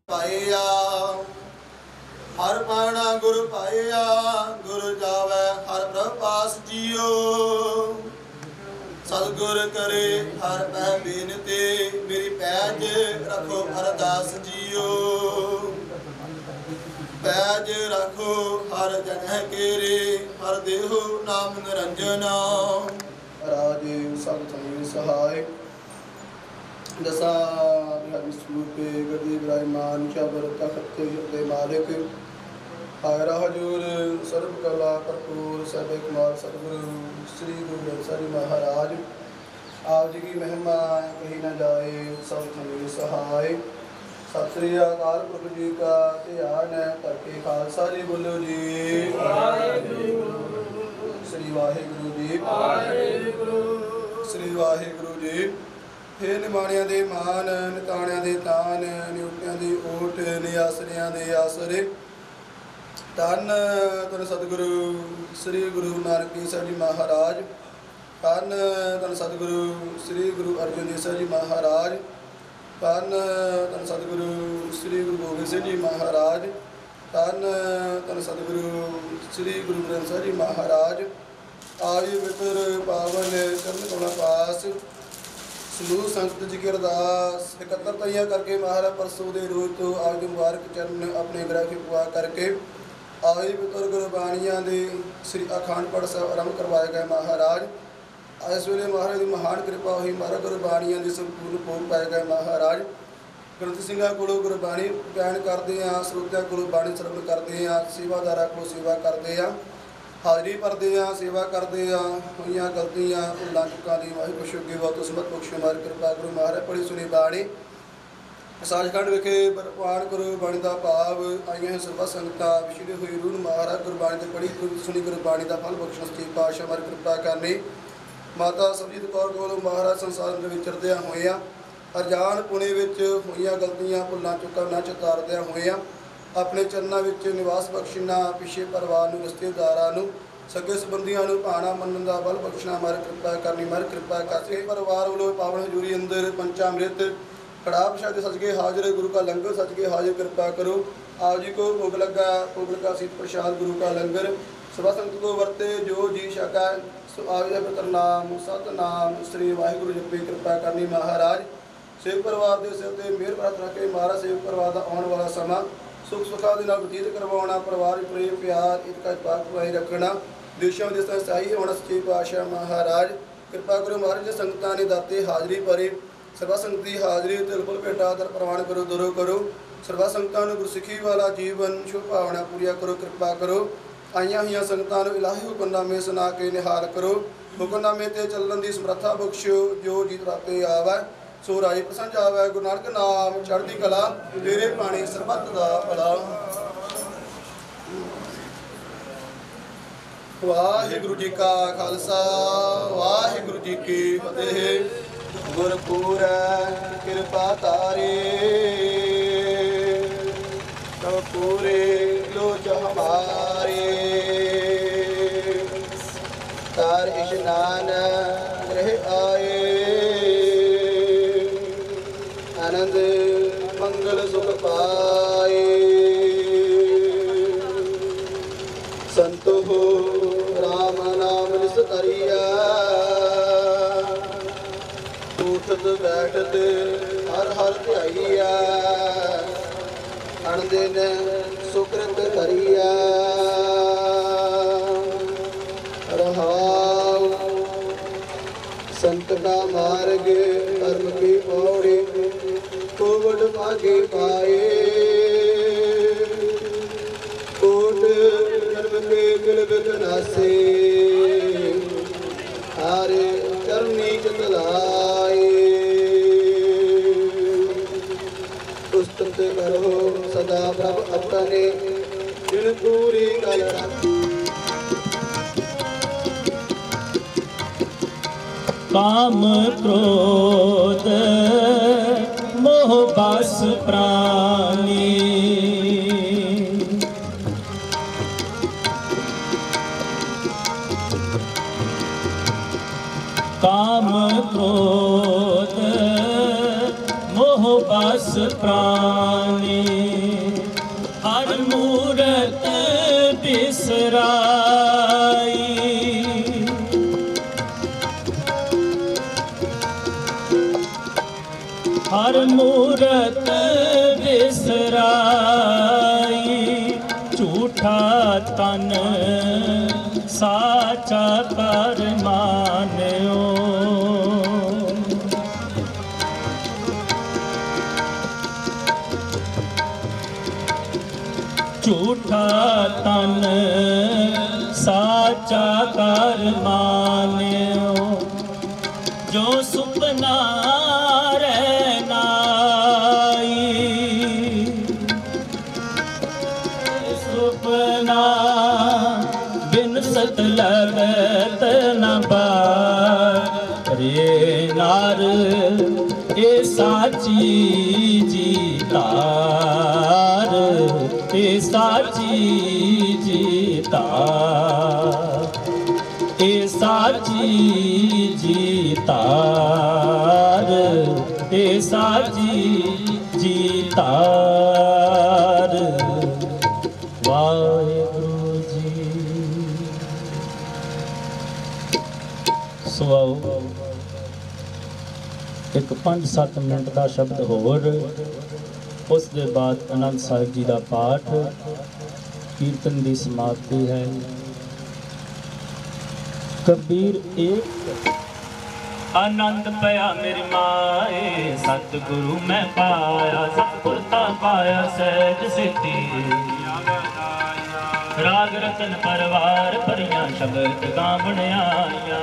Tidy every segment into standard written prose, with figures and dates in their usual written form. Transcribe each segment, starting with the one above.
पाया हर पाना गुरु पाया गुरु जावे हर प्रभास जियो सतगुर करे हर पै बेनती मेरी पैज रखो अरदास जियो पैज रखो हर जन केरे हर देहो नाम निरंजना राजीव सब थई सहाय दसा स्वरूपे गदी विराजमान शबर तखत दे मालिक आयरा हजूर सर्व कला भरपूर सब कुमार सतगुरु श्री गुरु ग्रंथ साहिब महाराज आप जी की महिमा कही न जाए सब थी सहाय सत श्री अकाल पुरख जी का ध्यान करके खालसा जी बोलो जी श्री वाहिगुरु जी श्री वाहिगुरु जी हे निमाणिया दे मान निताणिया दे तान निउटिया दी ओट नियासरिया दे आसरे धन धन सतगुरु श्री गुरु नानक देव साहिब जी महाराज धन धन सतगुरु श्री गुरु अर्जन देव साहिब जी महाराज धन धन सतगुरु श्री गुरु गोबिंद सिंह जी महाराज धन धन सतगुरु श्री गुरु ग्रंथ साहिब जी महाराज आयु वितर पावन चरण कमला पास समूह संगत जी की अरदास इकत्तरताइयाँ करके महाराज परसों के रोज तो आज मुबारक चरण अपने ग्रह की पुआ करके आई पितर गुरबाणियाँ दे श्री अखंड पाठ साहब आरंभ करवाए गए महाराज इस वे महाराज की महान कृपा हुई महाराज गुरबाणियाँ की संपूर्ण भोग पाए गए महाराज ग्रंथ सिंह को गुरबाणी बयान करते हैं श्रोतिया को बाणी श्रवण करते हैं सेवादारा को सेवा करते हैं हाजरी भरते हैं सेवा करते हैं हुई गलतियाँ भुलों चुका दी वाहिगुरू शुगी बहुत समत बख्श हमारी कृपा गुरु महाराज पढ़ी सुनी बाणी सचखंड विखे प्रवान करो बाणी का भाव आईया हैं सर्वा संगतां विछड़ी हुई रूह महाराज गुरबाणी से पढ़ी सुनी गुरबाणी का फल बख्शण सच्ची पातशाह हमारी कृपा करनी माता सरबजीत कौर को महाराज संसार में विचरद्या होया अरजान पुणे विच हुई गलतियां भुलों चुका न चितारद्या होया अपने चरणों में निवास बख्शना पिछे परिवार रिश्तेदारों सगे संबंधियों भाणा मनन का बल बख्शना हमारी कृपा करनी हमारी कृपा करके परिवार वालों पावन हजूरी अंदर पंचामृत कड़ा प्रसाद सजगे हाजिर गुरु का लंगर सजगे हाजिर कृपा करो आप जी को भोग लगा शीत प्रसाद गुरु का लंगर सभा संगत को वर्ते जो जी शका आविदा पितर नाम सतनाम श्री वाहिगुरु जपे कृपा करनी महाराज सेवक परिवार के सिर पर मेहर प्रार्थना के महाराज सेवक परिवार का आने वाला समा सुख सुखा के नाल बतीत करवाना परिवार प्रेम प्यार इतका पाक बनाए रखना देशों विदेशों सही होना सच्चे पातशाह महाराज कृपा करो महाराज संगतां ने दाते हाजरी भरे सर्वा संगत की हाजरी तिल फुल भेटा दर प्रवान करो दुरो करो सर्वा संगतां नूं गुरसिखी वाला जीवन शुभ भावना पूरी करो कृपा करो आईया हुई संगतां नूं इलाही हुक्मनामे सुना के निहाल करो हुक्मनामे ते चलण की समर्था बख्शो जो जीत राते आवे सो राजी प्रसन्न जावे गुरु नानक नाम चढ़ती कला तेरे पानी सरबत दा भला वाहिगुरु जी का खालसा वाहिगुरु जी की फतेह गुरपुर कृपा तारे तब पूरे लोच हमारे तार इशनान रह आए आनंद मंगल सुख पाए संत हो राम नाम निस करिया उठत बैठत हर हर ध्याइया अनदिन सुकृत करिया रहाव संत का मार्ग कर्म की पौड़ी कोवट भागे पाए कोट जन्म के किल बिघनासे हारे चरनी चलाए पुस्तक करो सदा प्रभ अपने दिन पूरी कल काम क्रोध मोह बस प्राणी काम क्रोध मोह बस ਪ੍ਰਾਨੀ ਹਰ ਮੂਰਤ ਬਿਸਰਾਈ ਹਰ ਮੂਰਤ ਬਿਸਰਾਈ ਝੂਠਾ ਤਨ ਸਾਚਾ ਕਰ ਮਾਨਿਓ ਝੂਠਾ ਤਨ ਸਾਚਾ ਕਰ ਮਾਨਿਓ ਜੋ ਸੁਪਨਾ ਸੁਪਨਾ ਬਿਨ ਸਤ ਲਗਤ ਨ ਬਾਰੇ ਨਾਰ ਇਹ ਸਾਚੀ ਜੀ ਤਾਰ ਇਹ ਸਾਚੀ ਜੀ ਤਾਰ ਇਹ ਸਾਚੀ ਜੀ ਤਾਰ ਇਹ ਸਾਚੀ ਜੀ ਤਾਰ ਵਾਹਿਗੁਰੂ ਜੀ। ਸੋ ਆਓ ਇੱਕ 5-7 ਮਿੰਟ ਦਾ ਸ਼ਬਦ ਹੋਰ, ਉਸ ਦੇ ਬਾਅਦ ਆਨੰਦ ਸਾਹਿਬ ਜੀ ਦਾ ਪਾਠ, ਕੀਰਤਨ ਦੀ ਸਮਾਪਤੀ ਹੈ। ਕਬੀਰ ਏਕ ਆਨੰਦ ਪਿਆ ਮੇਰੀ ਮਾਏ ਸਤਿਗੁਰੂ ਮੈਂ ਪਾਇਆ ਸਤਿਗੁਰ ਤਾ ਪਾਇਆ ਸਹਿਜ ਸਿੱਧੀ ਰਾਗ ਰਤਨ ਪਰਵਾਰ ਭਰੀਆਂ ਸ਼ਬਦ ਗਾਵਣ ਆਈਆਂ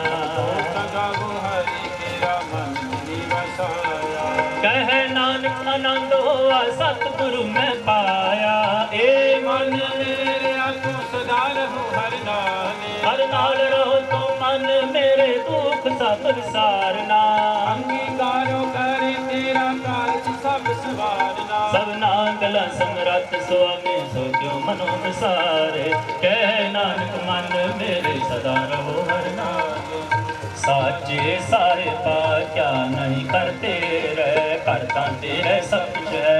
ਕਹਿ ਨਾਨਕ ਆਨੰਦ ਹੋਆ ਸਤਿਗੁਰੂ ਮੈਂ ਪਾਇਆ ਏ ਮਨ ਮੇਰਿਆ ਤੂੰ ਸਦਾ ਰਹੋ ਹਰ ਨਾਲ ਰਹੋ ਤੂੰ ਮਨ ਮੇਰੇ ਦੁੱਖ ਸਭ ਵਿਸਾਰਨਾ ਅੰਗੀਕਾਰੋ ਕਰੇ ਤੇਰਾ ਕਾਰਜ ਸਭ ਸਵਾਰਨਾ ਸਭਨਾ ਗਲਾ ਸਮਰੱਥ ਸੁਆਮੀ ਸੋ ਕਿਉ ਮਨੋ ਵਿਸਾਰੇ ਕਹਿ ਨਾਨਕ ਮਨ ਮੇਰੇ ਸਦਾ ਰਹੋ ਹਰ ਨਾਲ ਸਾਚੇ ਸਾਰੇ ਪਾਕਿਆ ਨਹੀਂ ਕਰਤੇ ਰਹਿ ਕਰਤਾ ਤੇਰੇ ਸਭ ਕੁਛ ਹੈ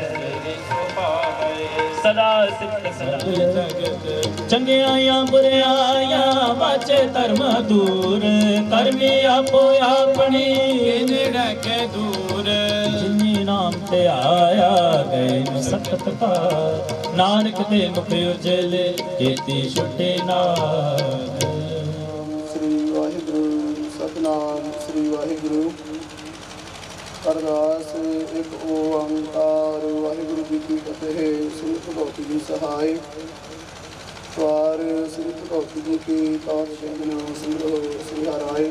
ਸਦਾ ਸਿਫਤ ਸਦਾ ਚੰਗਿਆਈਆਂ ਬੁਰਿਆਈਆਂ ਵਾਚੇ ਧਰਮ ਦੂਰ ਕਰਮੀ ਆਪੋ ਆਪਣੀ ਨੇੜੇ ਕੇ ਦੂਰ ਜਿਨੀ ਨਾਮ ਤੇ ਆਇਆ ਗਏ ਸਖਤ ਕਾ ਨਾਨਕ ਦੇ ਮੁਖ ਉਜਲੇ ਕੀਤੀ ਛੁਟੇ ਨਾਮ ਸ੍ਰੀ ਵਾਹਿਗੁਰੂ ਸਤਨਾਮ ਸ੍ਰੀ ਵਾਹਿਗੁਰੂ ਅਰਦਾਸ ਇੱਕ ਓੰਕਾਰ ਵਾਹਿਗੁਰੂ ਜੀ ਕੀ ਫਤਿਹ। ਸ੍ਰੀ ਭਗਵਤੀ ਜੀ ਸਹਾਇ ਸਵਾਰ ਸ੍ਰੀ ਭਗਵਤੀ ਜੀ ਕੀ ਪਾਤਸ਼ਾਹ ਨਾਮ ਸੰਗ੍ਰਹ ਸ੍ਰੀ ਹਰਿ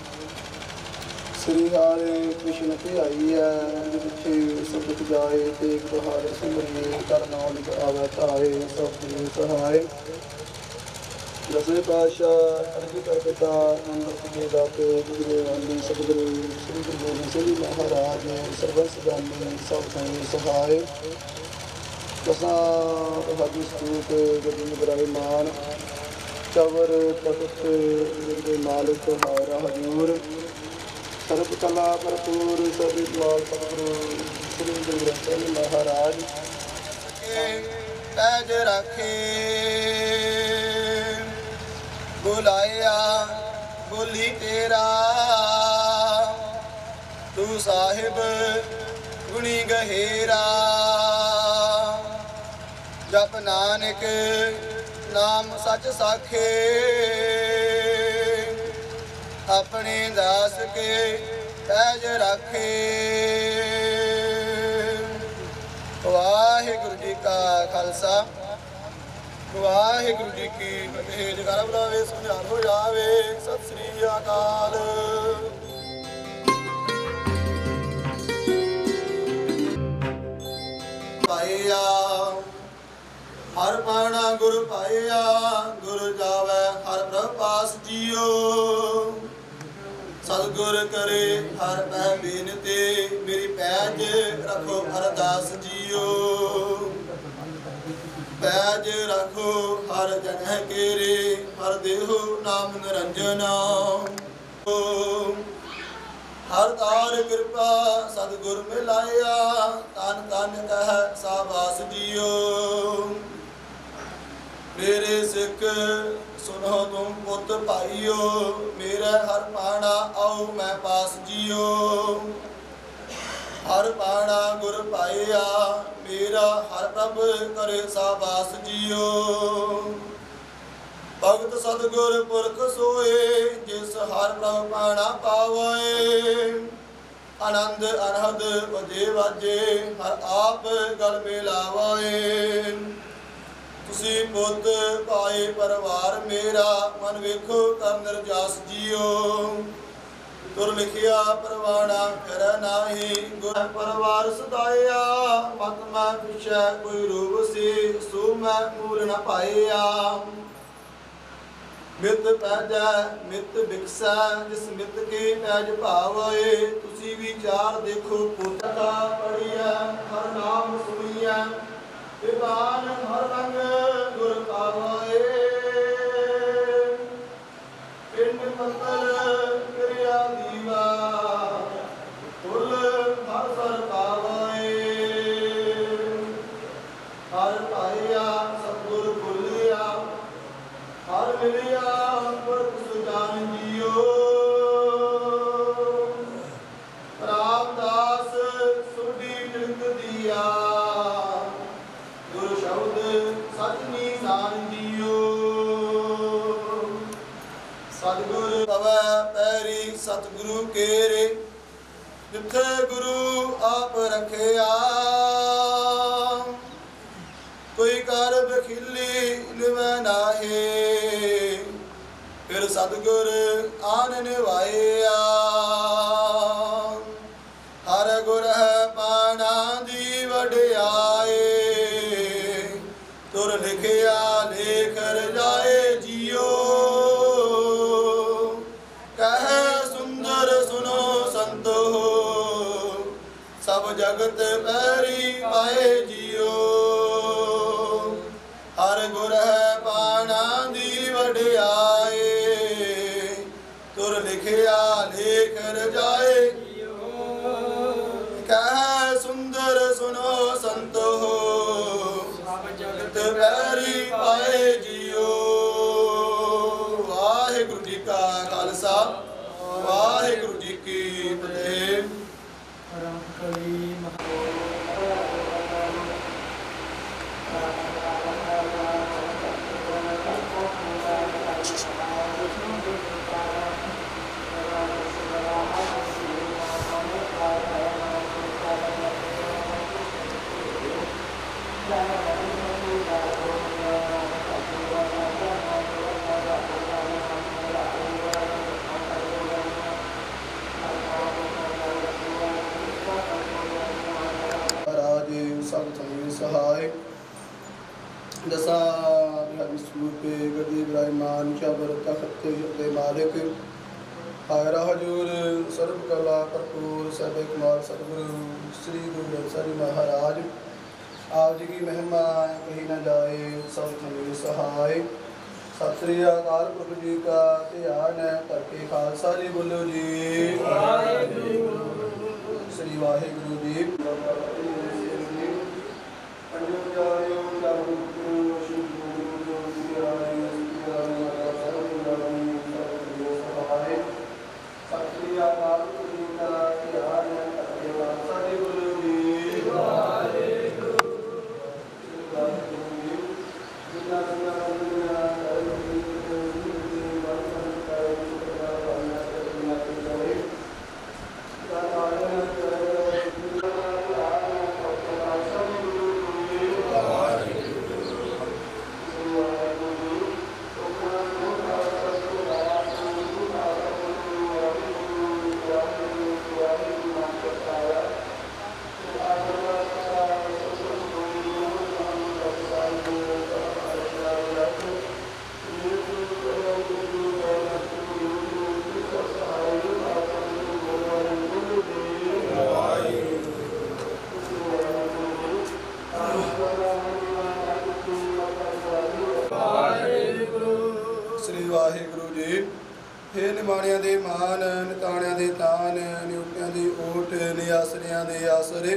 ਸ੍ਰੀ ਹਰਿ ਕ੍ਰਿਸ਼ਨ ਤੇ ਆਈ ਹੈ ਜਿੱਥੇ ਸਬਤ ਜਾਏ ਤੇ ਇੱਕ ਹਾਰ ਸਿਮਰਿਏ ਕਰ ਨਾਮ ਲਿਖ ਆਵੇ ਧਾਏ ਸਭ ਦੀ ਸਹਾਇ ਦਸਵੇਂ ਪਾਤਸ਼ਾਹ ਅਰਜੀ ਕਰ ਪਿਤਾ ਅੰਮ੍ਰਿਤ ਦੇ ਦਾਤੇ ਗੁਰੂ ਵਾਲੀ ਸਤਿਗੁਰੂ ਸ੍ਰੀ ਗੁਰੂ ਗੋਬਿੰਦ ਸਿੰਘ ਜੀ ਮਹਾਰਾਜ ਸਰਬੰਸ ਦਾਨੀ ਸਭ ਸੰਗ ਸਹਾਇ ਕਸਾਂ ਤੁਹਾਡੀ ਸਤੂਤ ਗੋਬਿੰਦ ਬਰਾਏ ਮਾਨ ਚਵਰ ਤਖਤ ਦੇ ਮਾਲਕ ਹਾਰਾ ਹਜੂਰ ਸਰਬ ਕਲਾ ਭਰਪੂਰ ਸਭੀ ਦੁਆਲ ਸਤਿਗੁਰੂ ਸ੍ਰੀ ਗੁਰੂ ਗ੍ਰੰਥ ਸਾਹਿਬ ਮਹਾਰਾਜ ਪੈਜ ਰੱਖੇ ਬੁਲਾਇਆ ਬੋਲੀ ਤੇਰਾ ਤੂੰ ਸਾਹਿਬ ਗੁਣੀ ਗਹਿਰਾ ਜਪ ਨਾਨਕ ਨਾਮ ਸੱਚ ਸਾਖੇ ਆਪਣੇ ਦਾਸ ਕੇ ਪੈਜ ਰੱਖੇ ਵਾਹਿਗੁਰੂ ਜੀ ਕਾ ਖਾਲਸਾ ਵਾਹਿਗੁਰੂ ਜੀ ਕੀ ਫਤਿਹ। ਜਗਾਰਾ ਬੁਲਾਵੇ ਸੁਝਾਨ ਹੋ ਜਾਵੇ। ਸਤਿ ਸ੍ਰੀ ਅਕਾਲ। ਪਾਇਆ ਹਰ ਪਾਣਾ ਗੁਰ ਪਾਇਆ ਗੁਰ ਜਾਵੇ ਹਰ ਪ੍ਰਭਾਸ ਜੀਓ ਸਤਿਗੁਰ ਕਰੇ ਹਰ ਪੈ ਬੇਨਤੀ ਮੇਰੀ ਪੈਜ ਰੱਖੋ ਅਰਦਾਸ ਜੀਓ ਪੈਜ ਰੱਖੋ ਹਰ ਜਨਹਿ ਕੇਰੇ ਹਰ ਦੇਹੋ ਨਾਮ ਨਿਰੰਜਨ ਹਰ ਤਾਰ ਕਿਰਪਾ ਸਤਿਗੁਰ ਮਿਲਾਇਆ ਤਨ ਤਨ ਕਹਿ ਸਾਬਾਸ ਜੀਓ। ਮੇਰੇ ਸਿੱਖ ਸੁਨੋ ਤੁਮ ਪੁੱਤ ਭਾਈਓ ਮੇਰਾ ਹਰ ਪਾਣਾ ਆਓ ਮੈਂ ਪਾਸ ਜੀਓ। ਹਰ ਪਾਣਾ ਗੁਰ ਪਾਇਆ ਮੇਰਾ ਹਰ ਪ੍ਰਭ ਕਰੇ ਸਾਬਾਸ ਜੀਓ। ਭਗਤ ਸਤਿਗੁਰ ਪੁਰਖ ਸੋਏ ਜਿਸ ਹਰ ਪ੍ਰਭ ਪਾਣਾ ਪਾਵੇ। ਆਨੰਦ ਅਨਹਦ ਵਜੇ ਵਾਜੇ ਹਰ ਆਪ ਗਲ ਮਿਲਾਵੇ। ਤੁਸੀਂ ਪੁੱਤ ਭਾਈ ਪਰਿਵਾਰ ਮੇਰਾ ਮਨ ਵੇਖੋ ਕਰ ਨਿਰਜਾਸ ਜੀਓ। ਤੁਰ ਲਿਖਿਆ ਪਰਵਾਣਾ ਫਿਰ ਨਾਹੀ ਗੁਰ ਪਰਿਵਾਰ ਸਦਾਇਆ। ਮਤ ਮੈਂ ਪਿਛੈ ਕੋਈ ਰੂਪ ਸੀ ਸੋ ਮੈਂ ਮੂਲ ਨ ਪਾਇਆ। ਮਿਤ ਪੈਜੈ ਮਿਤ ਬਿਕਸੈ ਜਿਸ ਮਿਤ ਕੀ ਪੈਜ ਭਾਵੈ। ਤੁਸੀਂ ਵਿਚਾਰ ਦੇਖੋ ਪੁੱਤਕਾ ਪੜੀਐ ਹਰ ਨਾਮ ਸੁਣੀਐ। ਵਿਵਾਨ ਹਰ ਰੰਗ ਗੁਰ ਪਾਵੈ। ਪਿੰਡ ਪੱਤਰ ਕਿਰਿਆ ਦੀਵਾ ਫੁੱਲ ਹਰ ਸਰ ਪਾਵੈ। ਹਰ ਪਾਇਆ ਸਤਿਗੁਰ ਭੁੱਲਿਆ ਹਰ ਮਿਲਿਆ ਪੁਰਖ ਸੁਜਾਨ ਜੀਓ। ਰਾਮਦਾਸ ਸੁਡੀ ਨਿਰਗ ਦੀਆ ਗੁਰ ਸ਼ਬਦ ਸਚ ਨਿਧਾਨ ਜੀਓ। ਸਤਿਗੁਰ ਪਵੈ ਪੈਰੀ ਸਤਿਗੁਰੂ ਕੇਰੇ ਜਿੱਥੇ ਗੁਰੂ ਆਪ ਰਖਿਆ। ਕੋਈ ਕਰ ਬਖਿਲੀ ਨਿਵੈ ਨਾਹੀ ਫਿਰ ਸਤਿਗੁਰ ਆਨ ਨਿਵਾਇਆ। ਹਰ ਗੁਰ ਹੈ ਪਾਣਾ ਦੀ ਵਡਿਆਈ ਤੁਰ ਲਿਖਿਆ ਲੇਖ ਰਜਾਏ ਜੀਓ। ਕਹਿ ਸੁੰਦਰ ਸੁਨੋ ਸੰਤੋ ਸਭ ਜਗਤ ਪੈਰੀ ਪਾਏ ਜੀਓ। ਹਰ ਗੁਰ ਹੈ ਬਾਣਾ ਦੀ ਵਡਿਆਈ ਤੁਰ ਲਿਖਿਆ ਲੇਖ ਰਜਾਏ। ਕਹਿ ਸੁੰਦਰ ਸੁਨੋ ਸੰਤੋ ਸਭ ਜਗਤ ਪੈਰੀ ਪਾਏ ਜੀਓ। ਵਾਹਿਗੁਰੂ ਜੀ ਕਾ ਖਾਲਸਾ ਵਾਹਿਗੁਰੂ ਜੀ ਕੀ ਫਤਿਹ। ਸਹਾय दसा स्वरूप गदी विराजमान शबर तख्त दे मालिक हायरा हजूर सर्व कला भरपूर सैबे कुमार सतगुरु श्री गुरु ग्रंथ साहिब महाराज आप जी की महिमा कही न जाए सब थमें सहाय। सत श्री अकाल पुरख जी का ध्यान है करके खालसा जी बोलो जी श्री वाहिगुरु जी। हे निमाणिया दे मान निताणिया दे तान निउटिया ਨੇ ਆਸਰਿਆਂ ਦੇ ਆਸਰੇ।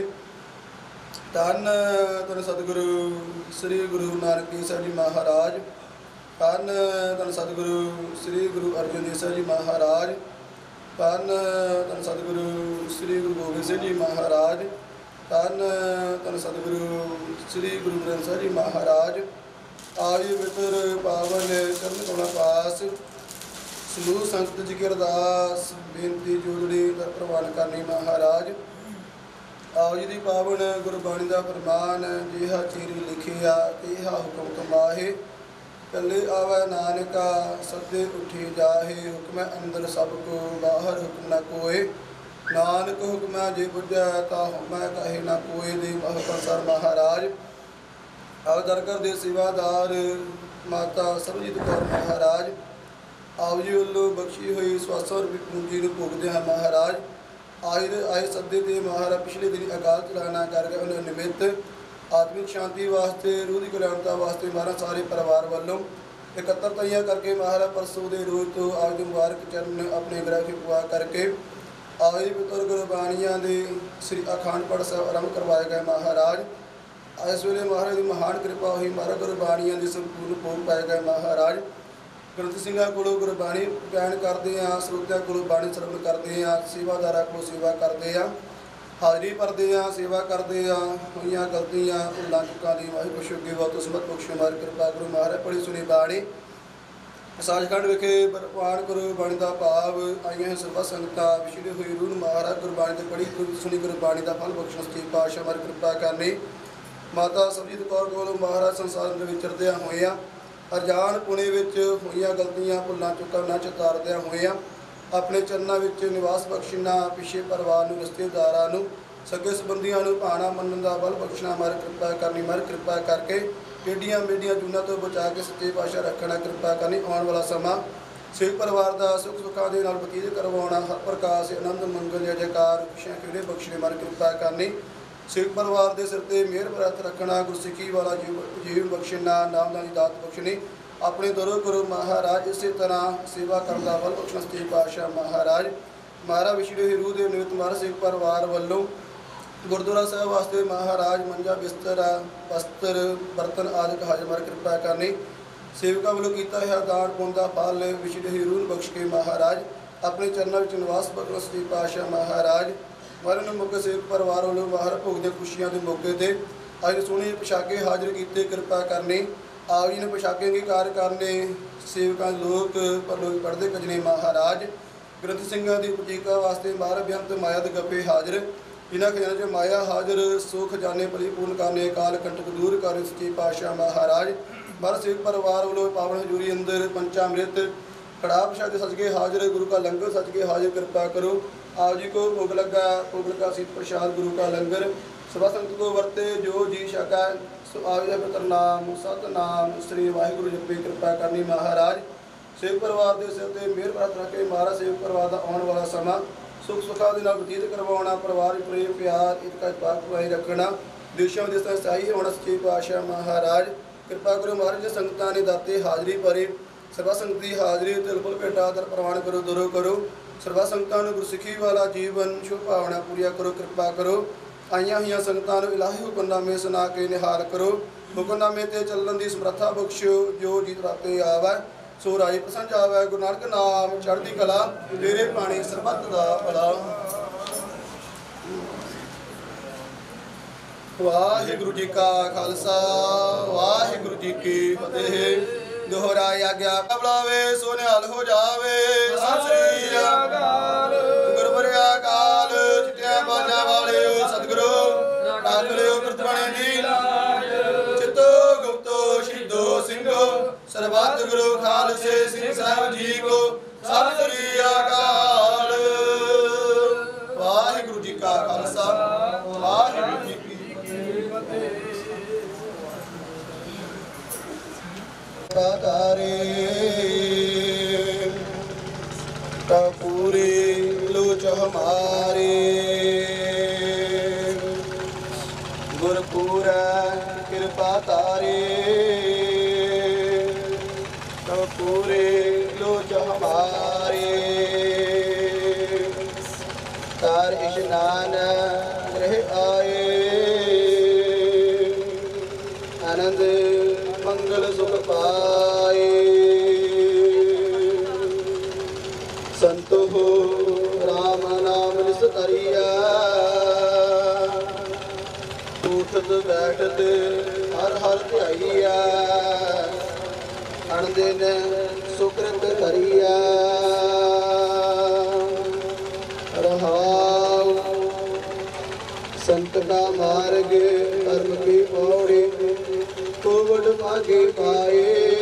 ਧੰਨ ਧੰਨ ਸਤਿਗੁਰੂ ਸ੍ਰੀ ਗੁਰੂ ਨਾਨਕ ਦੇਵ ਸਾਹਿਬ ਜੀ ਮਹਾਰਾਜ। ਧੰਨ ਧੰਨ ਸਤਿਗੁਰੂ ਸ੍ਰੀ ਗੁਰੂ ਅਰਜਨ ਦੇਵ ਸਾਹਿਬ ਜੀ ਮਹਾਰਾਜ। ਧੰਨ ਧੰਨ ਸਤਿਗੁਰੂ ਸ੍ਰੀ ਗੁਰੂ ਗੋਬਿੰਦ ਸਿੰਘ ਜੀ ਮਹਾਰਾਜ। ਧੰਨ ਧੰਨ ਸਤਿਗੁਰੂ ਸ੍ਰੀ ਗੁਰੂ ਗ੍ਰੰਥ ਸਾਹਿਬ ਜੀ ਮਹਾਰਾਜ। ਆਯੁ ਮਿੱਤਰ ਪਾਵਨ ਚਰਨ ਕਮਲ ਪਾਸ, ਸਮੂਹ ਸੰਗਤ ਜੀ ਕੀ ਅਰਦਾਸ ਬੇਨਤੀ ਜੋਦੜੀ ਦਰ ਪ੍ਰਵਾਨ ਕਰਨੀ ਮਹਾਰਾਜ। ਆਓ ਜੀ ਦੀ ਪਾਵਨ ਗੁਰਬਾਣੀ ਦਾ ਫਰਮਾਨ, ਜਿਹਾ ਚੀਰੀ ਲਿਖਿਆ ਤੇਹਾ ਹੁਕਮ ਕਮਾਹੇ। ਕੱਲੇ ਆਵੈ ਨਾਨਕਾ ਸੱਦੇ ਉੱਠੀ ਜਾਹੇ, ਹੁਕਮੈ ਅੰਦਰ ਸਭ ਕੋ ਬਾਹਰ ਹੁਕਮ ਨਾ ਕੋਏ। ਨਾਨਕ ਹੁਕਮੈ ਜੇ ਬੁਝੈ ਤਾ ਹੁਕਮੈ ਕਹੇ ਨਾ ਕੋਏ। ਦੇ ਬਹੁ ਸਰ ਮਹਾਰਾਜ। ਆਓ ਦਰਗਾਹ ਦੇ ਸੇਵਾਦਾਰ ਮਾਤਾ ਸਰਬਜੀਤ ਕੌਰ ਮਹਾਰਾਜ। ਆਪ ਜੀ ਵੱਲੋਂ ਬਖਸ਼ੀ ਹੋਈ ਸਵਾਸਾਂ ਰੁਪਏ ਪੂੰਜੀ ਨੂੰ ਭੋਗਦੇ ਹਾਂ ਮਹਾਰਾਜ। ਆਏ ਸੱਦੇ ਤੇ ਮਹਾਰਾਜ ਪਿਛਲੇ ਦਿਨ ਅਕਾਲ ਚਲਾਣਾ ਕਰਕੇ ਉਹਨਾਂ ਨਿਮਿਤ ਆਤਮਿਕ ਸ਼ਾਂਤੀ ਵਾਸਤੇ, ਰੂਹ ਦੀ ਕਲਿਆਣਤਾ ਵਾਸਤੇ ਮਹਾਰਾਜ ਸਾਰੇ ਪਰਿਵਾਰ ਵੱਲੋਂ ਇਕੱਤਰਤਾਈਆਂ ਕਰਕੇ ਮਹਾਰਾਜ ਪਰਸੋਂ ਦੇ ਰੋਜ਼ ਤੋਂ ਆਪ ਦੇ ਮੁਬਾਰਕ ਚਰਨ ਆਪਣੇ ਗ੍ਰਹਿ ਪੂਆ ਕਰਕੇ ਆਏ ਪੁੱਤਰ ਗੁਰਬਾਣੀਆਂ ਦੇ ਸ੍ਰੀ ਅਖੰਡ ਪਾਠ ਸਾਹਿਬ ਆਰੰਭ ਕਰਵਾਏ ਗਏ ਮਹਾਰਾਜ। ਇਸ ਵੇਲੇ ਮਹਾਰਾਜ ਦੀ ਮਹਾਨ ਕਿਰਪਾ ਹੋਈ, ਮਹਾਰਾਜ ਗੁਰਬਾਣੀਆਂ ਦੇ ਸੰਪੂਰਨ ਭੋਗ ਪਾਏ ਗਏ ਮਹਾਰਾਜ। ਗ੍ਰੰਥ ਸਿੰਘਾਂ ਕੋਲੋਂ ਗੁਰਬਾਣੀ ਬਿਆਨ ਕਰਦੇ ਹਾਂ, ਸਰੋਤਿਆਂ ਕੋਲੋਂ ਬਾਣੀ ਸਰਵਣ ਕਰਦੇ ਹਾਂ, ਸੇਵਾਦਾਰਾਂ ਕੋਲੋਂ ਸੇਵਾ ਕਰਦੇ ਹਾਂ, ਹਾਜ਼ਰੀ ਭਰਦੇ ਹਾਂ, ਸੇਵਾ ਕਰਦੇ ਹਾਂ। ਹੋਈਆਂ ਗਲਤੀਆਂ ਭੁੱਲਾਂ ਚੁੱਕਾਂ ਦੀ ਵਾਹਿਗੁਰੂ ਸ਼ੁੱਗੀ ਬਹੁਤ ਸਮਤ ਬਖਸ਼ੋ ਮਾਰ ਕਿਰਪਾ ਕਰੋ ਮਹਾਰਾਜ। ਪੜੀ ਸੁਣੀ ਬਾਣੀ ਸੱਚਖੰਡ ਵਿਖੇ ਪ੍ਰਵਾਨ ਕਰੋ ਬਾਣੀ ਦਾ ਭਾਵ। ਆਈਆਂ ਹੈ ਸਰਬੱਤ ਸੰਗਤਾਂ ਵਿਛੜੀ ਹੋਈ ਰੂਹ ਨੂੰ ਮਹਾਰਾਜ ਗੁਰਬਾਣੀ ਤੇ ਪੜੀ ਸੁਣੀ ਗੁਰਬਾਣੀ ਦਾ ਫਲ ਬਖਸ਼ਣ ਸੱਚੇ ਪਾਤਸ਼ਾਹ ਮਾਰ ਕਿਰਪਾ ਕਰਨੀ। ਮਾਤਾ ਸਰਬਜੀਤ ਕੌਰ ਕੋਲੋਂ ਮਹਾਰਾਜ ਸੰਸਾਰ ਦੇ ਵਿਚਰਦਿਆਂ ਹੋਇਆਂ ਅਰਜਾਨ ਪੁਣੇ ਵਿੱਚ ਹੋਈਆਂ ਗਲਤੀਆਂ ਭੁੱਲਾਂ ਚੁੱਕਾਂ ਨਾ ਚਿਤਾਰਦਿਆਂ ਹੋਇਆਂ ਆਪਣੇ ਚਰਨਾਂ ਵਿੱਚ ਨਿਵਾਸ ਬਖਸ਼ਣਾ, ਪਿਛੇ ਪਰਿਵਾਰ ਨੂੰ, ਰਿਸ਼ਤੇਦਾਰਾਂ ਨੂੰ, ਸੱਗੇ ਸੰਬੰਧੀਆਂ ਨੂੰ ਭਾਣਾ ਮੰਨਣ ਦਾ ਬਲ ਬਖਸ਼ਣਾ ਮਾਰ ਕਿਰਪਾ ਕਰਨੀ। ਮਾਰ ਕਿਰਪਾ ਕਰਕੇ ਟੇਡੀਆਂ ਮੇਡੀਆਂ ਜੂਨਾਂ ਤੋਂ ਬਚਾ ਕੇ ਸੱਚੇ ਪਾਤਸ਼ਾਹ ਰੱਖਣਾ ਕਿਰਪਾ ਕਰਨੀ। ਆਉਣ ਵਾਲਾ ਸਮਾਂ ਸਿੱਖ ਪਰਿਵਾਰ ਦਾ ਸੁੱਖ ਸੁੱਖਾਂ ਦੇ ਨਾਲ ਬਤੀਤ ਕਰਵਾਉਣਾ। ਹਰ ਪ੍ਰਕਾਰ ਸੇ ਆਨੰਦ ਮੰਗਲ ਜੈ ਜੈਕਾਰ ਖੁਸ਼ੀਆਂ ਖੇੜੇ ਬਖਸ਼ਣੇ ਮਾਰ ਕਿਰਪਾ ਕਰਨੀ। ਸਿੱਖ ਪਰਿਵਾਰ ਦੇ ਸਿਰ ਤੇ ਮਿਹਰ ਬਰਤ ਰੱਖਣਾ, ਗੁਰਸਿੱਖੀ ਵਾਲਾ ਜੀਵਨ ਬਖਸ਼ਣਾ, ਨਾਮ ਦੀ ਦਾਤ ਬਖਸ਼ਣੀ ਆਪਣੇ ਦਰੋਂ ਕਰੋ ਮਹਾਰਾਜ। ਇਸੇ ਤਰ੍ਹਾਂ ਸੇਵਾ ਕਰਨ ਦਾ ਬਲ ਬਖਸ਼ਣਾ ਸੱਚੇ ਪਾਤਸ਼ਾਹ ਮਹਾਰਾਜ। ਮਹਾਰਾਜ ਵਿਛੜੀ ਹੋਈ ਰੂਹ ਦੇ ਨਿਮਿਤ ਮਹਾਰਾਜ ਸਿੱਖ ਪਰਿਵਾਰ ਵੱਲੋਂ ਗੁਰਦੁਆਰਾ ਸਾਹਿਬ ਵਾਸਤੇ ਮਹਾਰਾਜ ਮੰਜਾ, ਬਿਸਤਰਾ, ਵਸਤਰ, ਬਰਤਨ ਆਦਿ ਹਾਜ਼ਰ ਮਾਰ ਕਿਰਪਾ ਕਰਨੀ। ਸੇਵਕਾਂ ਵੱਲੋਂ ਕੀਤਾ ਹੈ ਦਾਨ ਪੁੰਨ ਦਾ ਫਲ ਵਿਛੜੀ ਹੋਈ ਰੂਹ ਨੂੰ ਬਖਸ਼ ਕੇ ਮਹਾਰਾਜ ਆਪਣੇ ਚਰਨਾਂ ਵਿੱਚ ਨਿਵਾਸ ਬਖਸ਼ਣਾ ਸੱਚੇ ਪਾਤਸ਼ਾਹ ਮਹਾਰਾਜ। ਮਰਨ ਮੌਕੇ ਸੇਵਕ ਪਰਿਵਾਰ ਵੱਲੋਂ ਬਾਹਰ ਭੋਗ ਦੀਆਂ ਖੁਸ਼ੀਆਂ ਦੇ ਮੌਕੇ 'ਤੇ ਅੱਜ ਸੋਹਣੇ ਪੋਸ਼ਾਕੇ ਹਾਜ਼ਰ ਕੀਤੇ ਕਿਰਪਾ ਕਰਨੀ। ਆਪ ਜੀ ਨੇ ਪੋਸ਼ਾਕੇ ਅੰਗੀਕਾਰ ਕਰਨੇ। ਸੇਵਕਾਂ ਲੋਕ ਪਰਲੋਕ ਪੜ੍ਹਦੇ ਕਜਨੇ ਮਹਾਰਾਜ। ਗ੍ਰੰਥ ਸਿੰਘਾਂ ਦੀ ਉਪਜੀਵਕਾ ਵਾਸਤੇ ਮਹਾਰਾਜ ਬੇਅੰਤ ਮਾਇਆ ਦੇ ਗੱਪੇ ਹਾਜ਼ਰ। ਇਹਨਾਂ ਖਜ਼ਾਨੇ 'ਚ ਮਾਇਆ ਹਾਜ਼ਰ, ਸੋ ਖਜ਼ਾਨੇ ਪਰਿਪੂਰਨ ਕਰਨੇ, ਕਾਲ ਕੰਟਕ ਦੂਰ ਕਰ ਸੱਚੇ ਪਾਤਸ਼ਾਹ ਮਹਾਰਾਜ। ਮਹਾਰਾਜ ਸੇਵਕ ਪਰਿਵਾਰ ਵੱਲੋਂ ਪਾਵਨ ਹਜ਼ੂਰੀ ਅੰਦਰ ਪੰਚਾਮ੍ਰਿਤ ਕੜਾਹ ਪ੍ਰਸ਼ਾਦ ਸੱਜ ਕੇ ਹਾਜ਼ਰ, ਗੁਰੂ ਕਾ ਲੰਗਰ ਸੱਜ ਕੇ ਹਾਜ਼ਰ ਕਿਰਪਾ ਕਰੋ। आप जी को भोग लगा शीत प्रसाद गुरु का लंगर सभा संगत को वर्ते जो जी शका। सो आविया पितर नाम सतनाम श्री वाहिगुरु जपे कृपा करनी महाराज। सेवक परिवार के सिर से मेहर बरत रख के महाराज सेवक परिवार का आने वाला समा सुख सुखा के नाल बतीत करवाना, परिवार प्रेम प्यार इतका पाक पाई रखना, देशों विदेशों सही होना सच्चे पातशाह महाराज। कृपा करो महाराज जी संगतां ने दाते हाजरी भरे, सभा संगत की हाजरी तिलफुल भेटा दर प्रवान करो, दुरो करो। ਸਰਬਾ ਸੰਗਤਾਂ ਨੂੰ ਗੁਰਸਿੱਖੀ ਵਾਲਾ ਜੀਵਨ ਸ਼ੁਭ ਭਾਵਨਾ ਪੂਰੀਆਂ ਕਰੋ ਕਿਰਪਾ ਕਰੋ। ਆਈਆਂ ਹੋਈਆਂ ਸੰਗਤਾਂ ਨੂੰ ਇਲਾਹੀ ਹੁਕਮਨਾਮੇ ਸੁਣਾ ਕੇ ਨਿਹਾਲ ਕਰੋ। ਹੁਕਮਨਾਮੇ ਤੇ ਚੱਲਣ ਦੀ ਸਮਰੱਥਾ ਬਖਸ਼ਿਓ। ਜੋ ਜੀਤ ਰਾਤੇ ਆਵੈ ਸੋ ਰਾਜੀ ਪ੍ਰਸੰਨ ਜਾਵੈ। ਗੁਰੂ ਨਾਨਕ ਨਾਮ ਚੜ੍ਹਦੀ ਕਲਾ ਤੇਰੇ ਬਾਣੀ ਸਰਬੱਤ ਦਾ ਭਲਾ। ਵਾਹਿਗੁਰੂ ਜੀ ਕਾ ਖਾਲਸਾ ਵਾਹਿਗੁਰੂ ਜੀ ਕੀ ਫਤਿਹ। दोहरा आज्ञा बुलावे सो निहाल हो जावे। सत श्री अकाल गुरबुरे अकाल चिट्टियां बाजां वाले सतगुरु रख लियो कृतवाणी दी लाज। चित्तो गुप्तो शहीदो सिंघो सरबत गुरु खालसे सिंह साहिब जी को सत श्री अकाल। वाहिगुरु जी का खालसा वाहिगुरु जी की फतेह। तारे पूरे लोच हमारे गुरपुरा कृपा तारे पूरे लोच हमारे तार इश्क स्नान गृह आए, आनंद मंगल सुख पाए। संत हो राम नाम रिस करिया, उठत बैठत हर हर ध्याइया। अनदिन सुकृत करिया, रहाउ संत का मार्ग कर्म की पौड़ी, कोवड भागे पाए।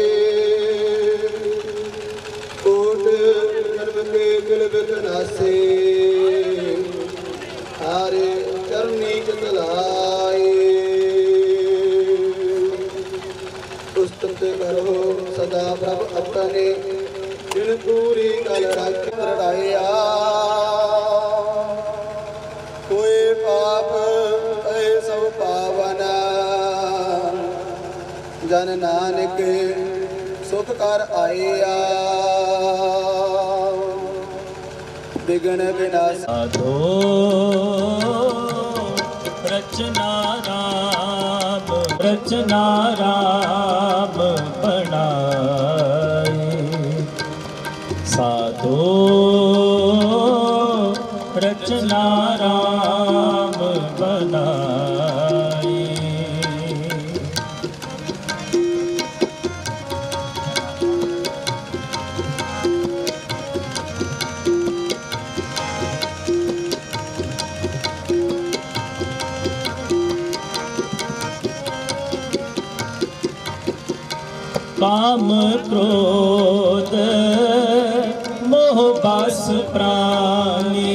कोट जन्म के किल बिघनासे, हारे चरनी चलाए। पुस्तक करो सदा प्रभ अपने, जिन पूरी कल रख रड़ाया। कोई पाप ऐ सब पावना, जन नानक सुख कर आया। विघ्न विनाश साधो रचना राम, रचना राम बनाए। साधो रचना राम बनाए। काम क्रोध मोह बस प्राणी,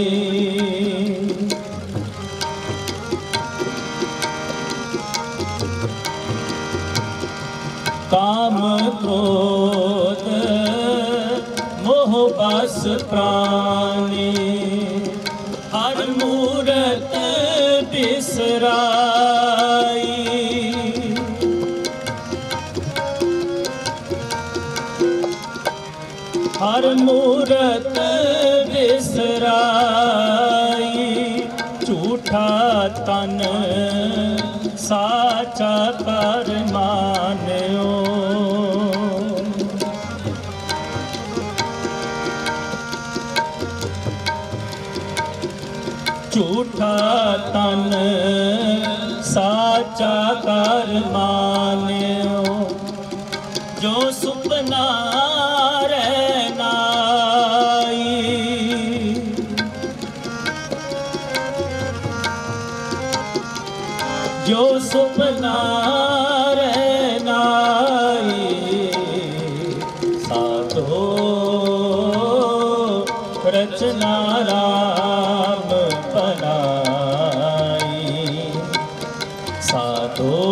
काम क्रोध मोह बस प्राणी। हर मूरत बिसराई, हर मूरत बिसराई। झूठा तन साचा कर मान्यो, झूठा तन साचा कर मान्यो। जो सुपना जो सुपना रहनाई। साधो रचना राम बनाई। साधो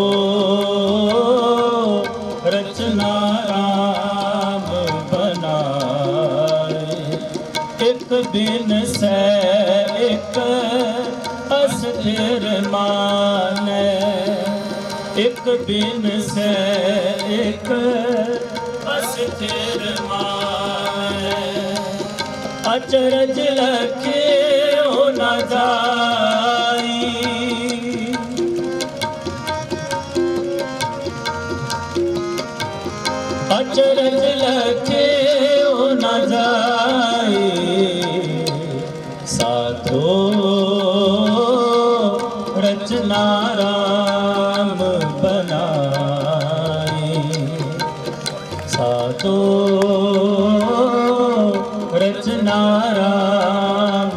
रचना राम बनाई। एक बिन से एक अस्थिर माने, एक बिन से एक अस्थिर माने। अचरज लखे हो न जाई, अचरज लखे हो न जाई। साधो रचना राम बनाई। साधो रचना राम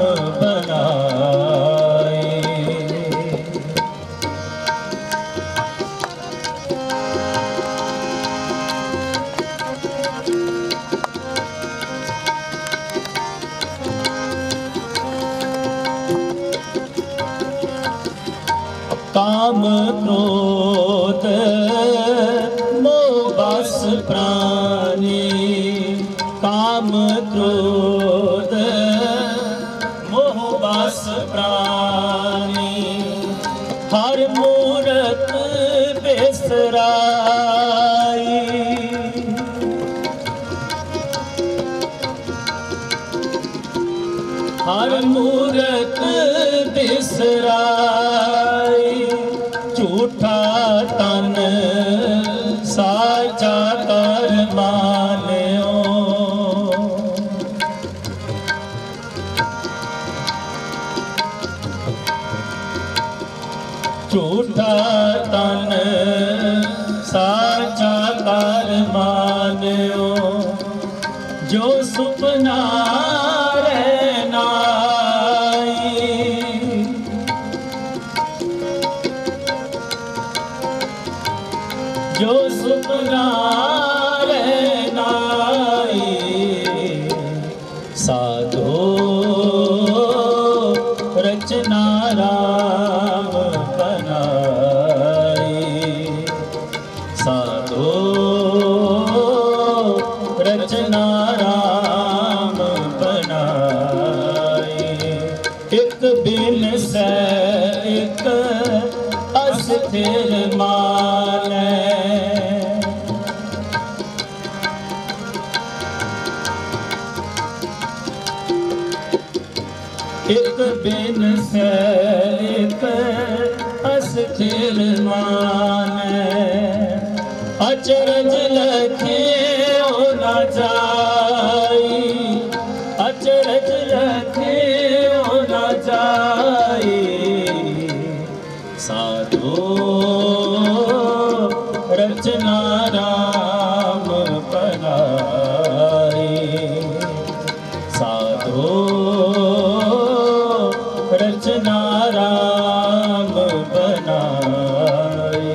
बनाई। काम क्रोध मोह बस प्राणी। काम क्रोध मोह बस प्राणी। हर मूरत बिसराई, हर मूरत बिसराई झूठा तन साचा कर मान्यो झूठा तन साचा कर मान्यो जो सुपना जो सुपना रहनाई साधो रचना राम बनाई साधो रचना राम बनाई एक बिन से एक अस्थिर माने एक बिन से एक अस्थिर माने अचरज लखे हो न जाई अचरज लखे हो न जाई साधो रचना राम बनाई साधो रचना राम बनाई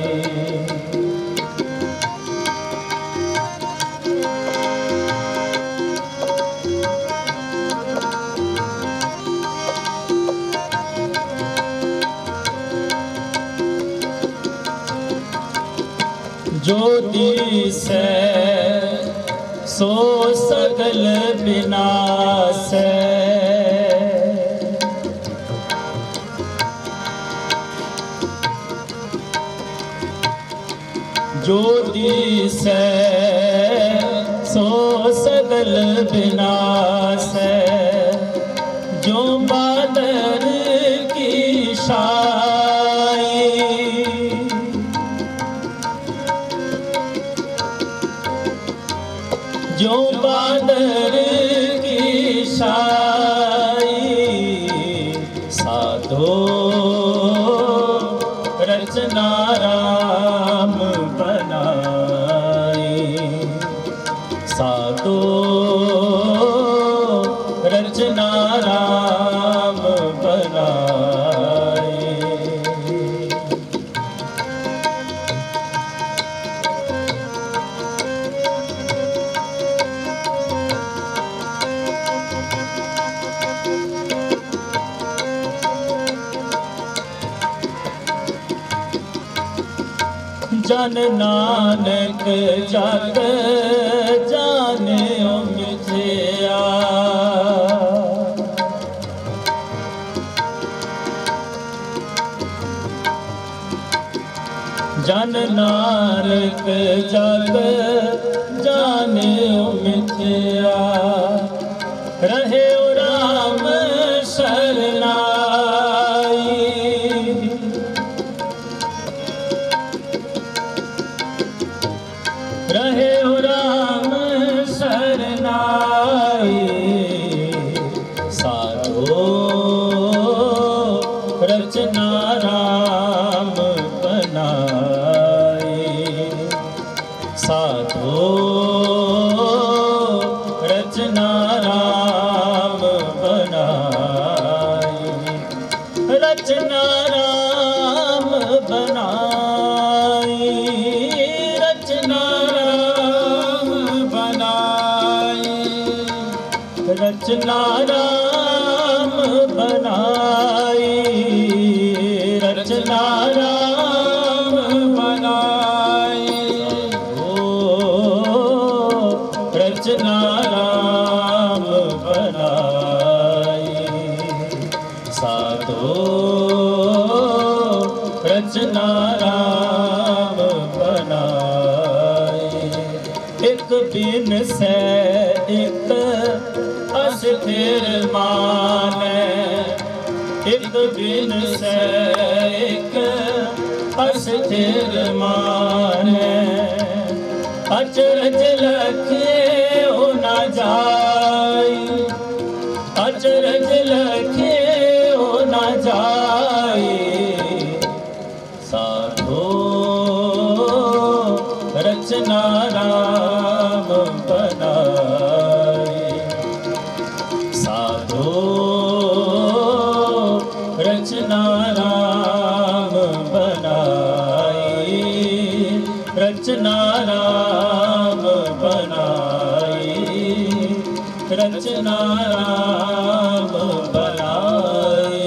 जो दिसै सो सगल विनाशै जो दिसै सो सगल विनाशै जो बादल की शाई जो बादल की शाई साधो रचना राम बनाई साधो रचना राम बनाई जन नानक जग जाने मिथ्या जन नानक जग जाने मिथ्या रहे राम शरनाई रहे राम शरनाई साधो रचना राम बनाई साधो रचना राम बनाई रचना राम बनाई रचना रचना राम बनाई रचना राम बनाई ओ रचना राम बनाई साधो रचना राम बनाई एक बिन से एक अस्थिर माने एक पद बिन सैक अस्थिर माने अचरज लखे हो न जाई अचरज लखे हो न जाई साधो रचना राम बनाई साधो रचना राम बनाई रचना राम बनाई रचना राम बनाई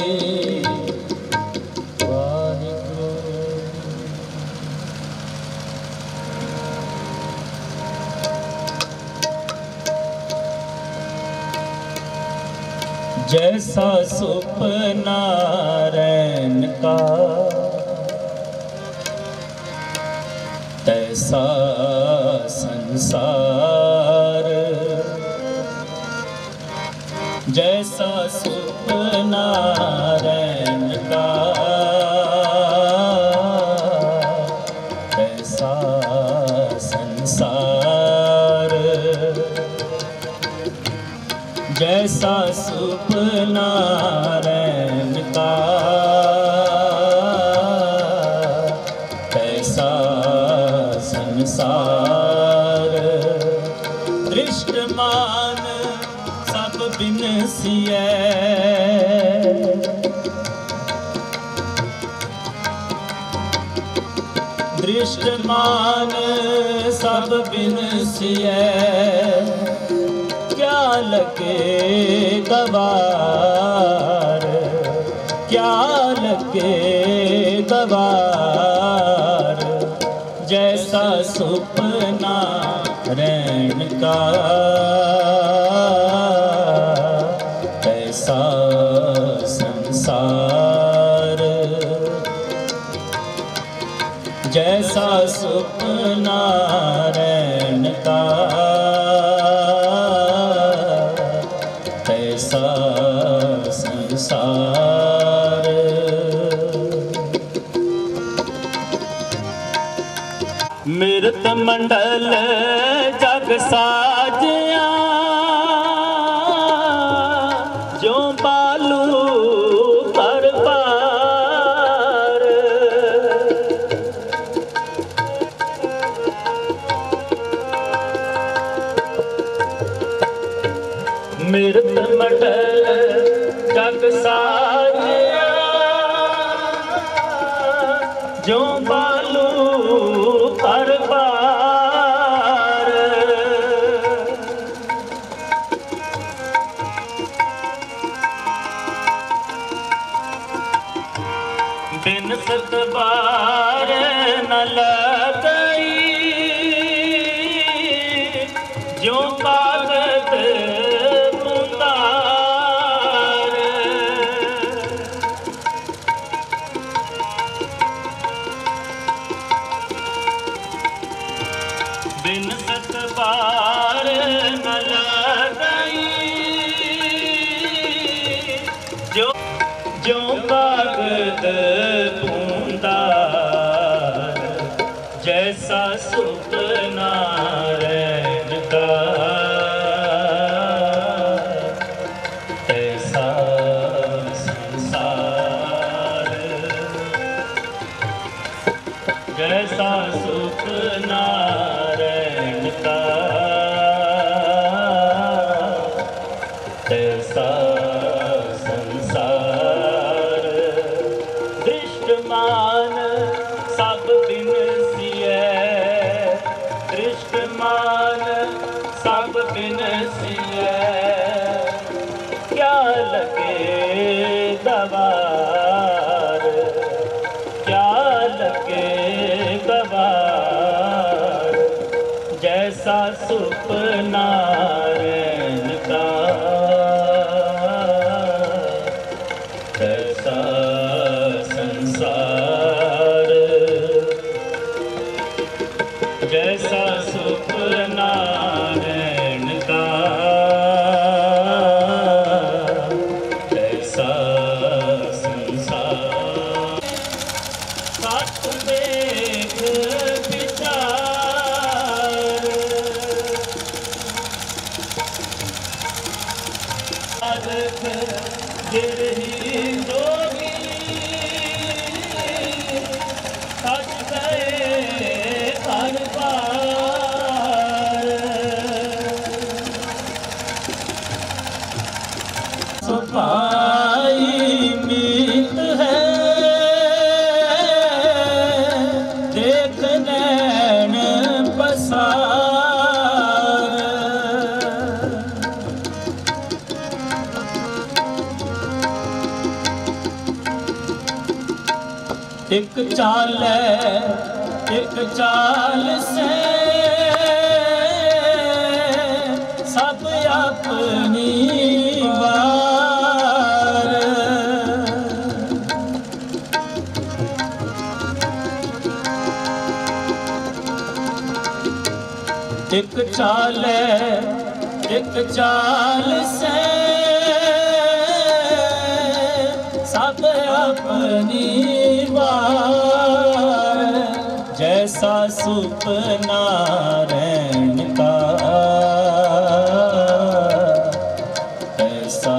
जैसा सुपना रैन का तैसा संसार जैसा सुपना रैन का तैसा संसार जैसा सुपना रैन का तैसा संसार दृष्टमान सब बिनसिए दृष्टमान सब बिनसिए क्या लगे गवार क्या लगे गवार जैसा सुपना रैन का तैसा संसार जैसा सुपना रैन का तैसा संसार मृत मंडल जग साजिया जो बालू पर पार मृत मंडल जग साजिया जो बालू पर पार बिन सतबार न लगई जो कागज पुतार बिन सतबार न लगई जो कागज पूंदार जैसा सुपना रैन का तैसा संसार जैसा सुपना रैन का तैसा संसार दृष्टमान सब बिनसिए दृष्टमान सब बिनसिए क्या लगे गवार क्या लगे गवार जैसा सुपना रैन का तैसा संसार जैसा सुपना रैन का ਇੱਕ ਚਾਲੈ ਇੱਕ ਚਾਲ ਸੇ ਸਭ ਆਪਣੀ ਵਾਰ। ਇੱਕ ਚਾਲੈ ਇੱਕ ਚਾਲ ਸੇ ਸਭ ਆਪਣੀ ਵਾਰ। जैसा सुपना रैन का ऐसा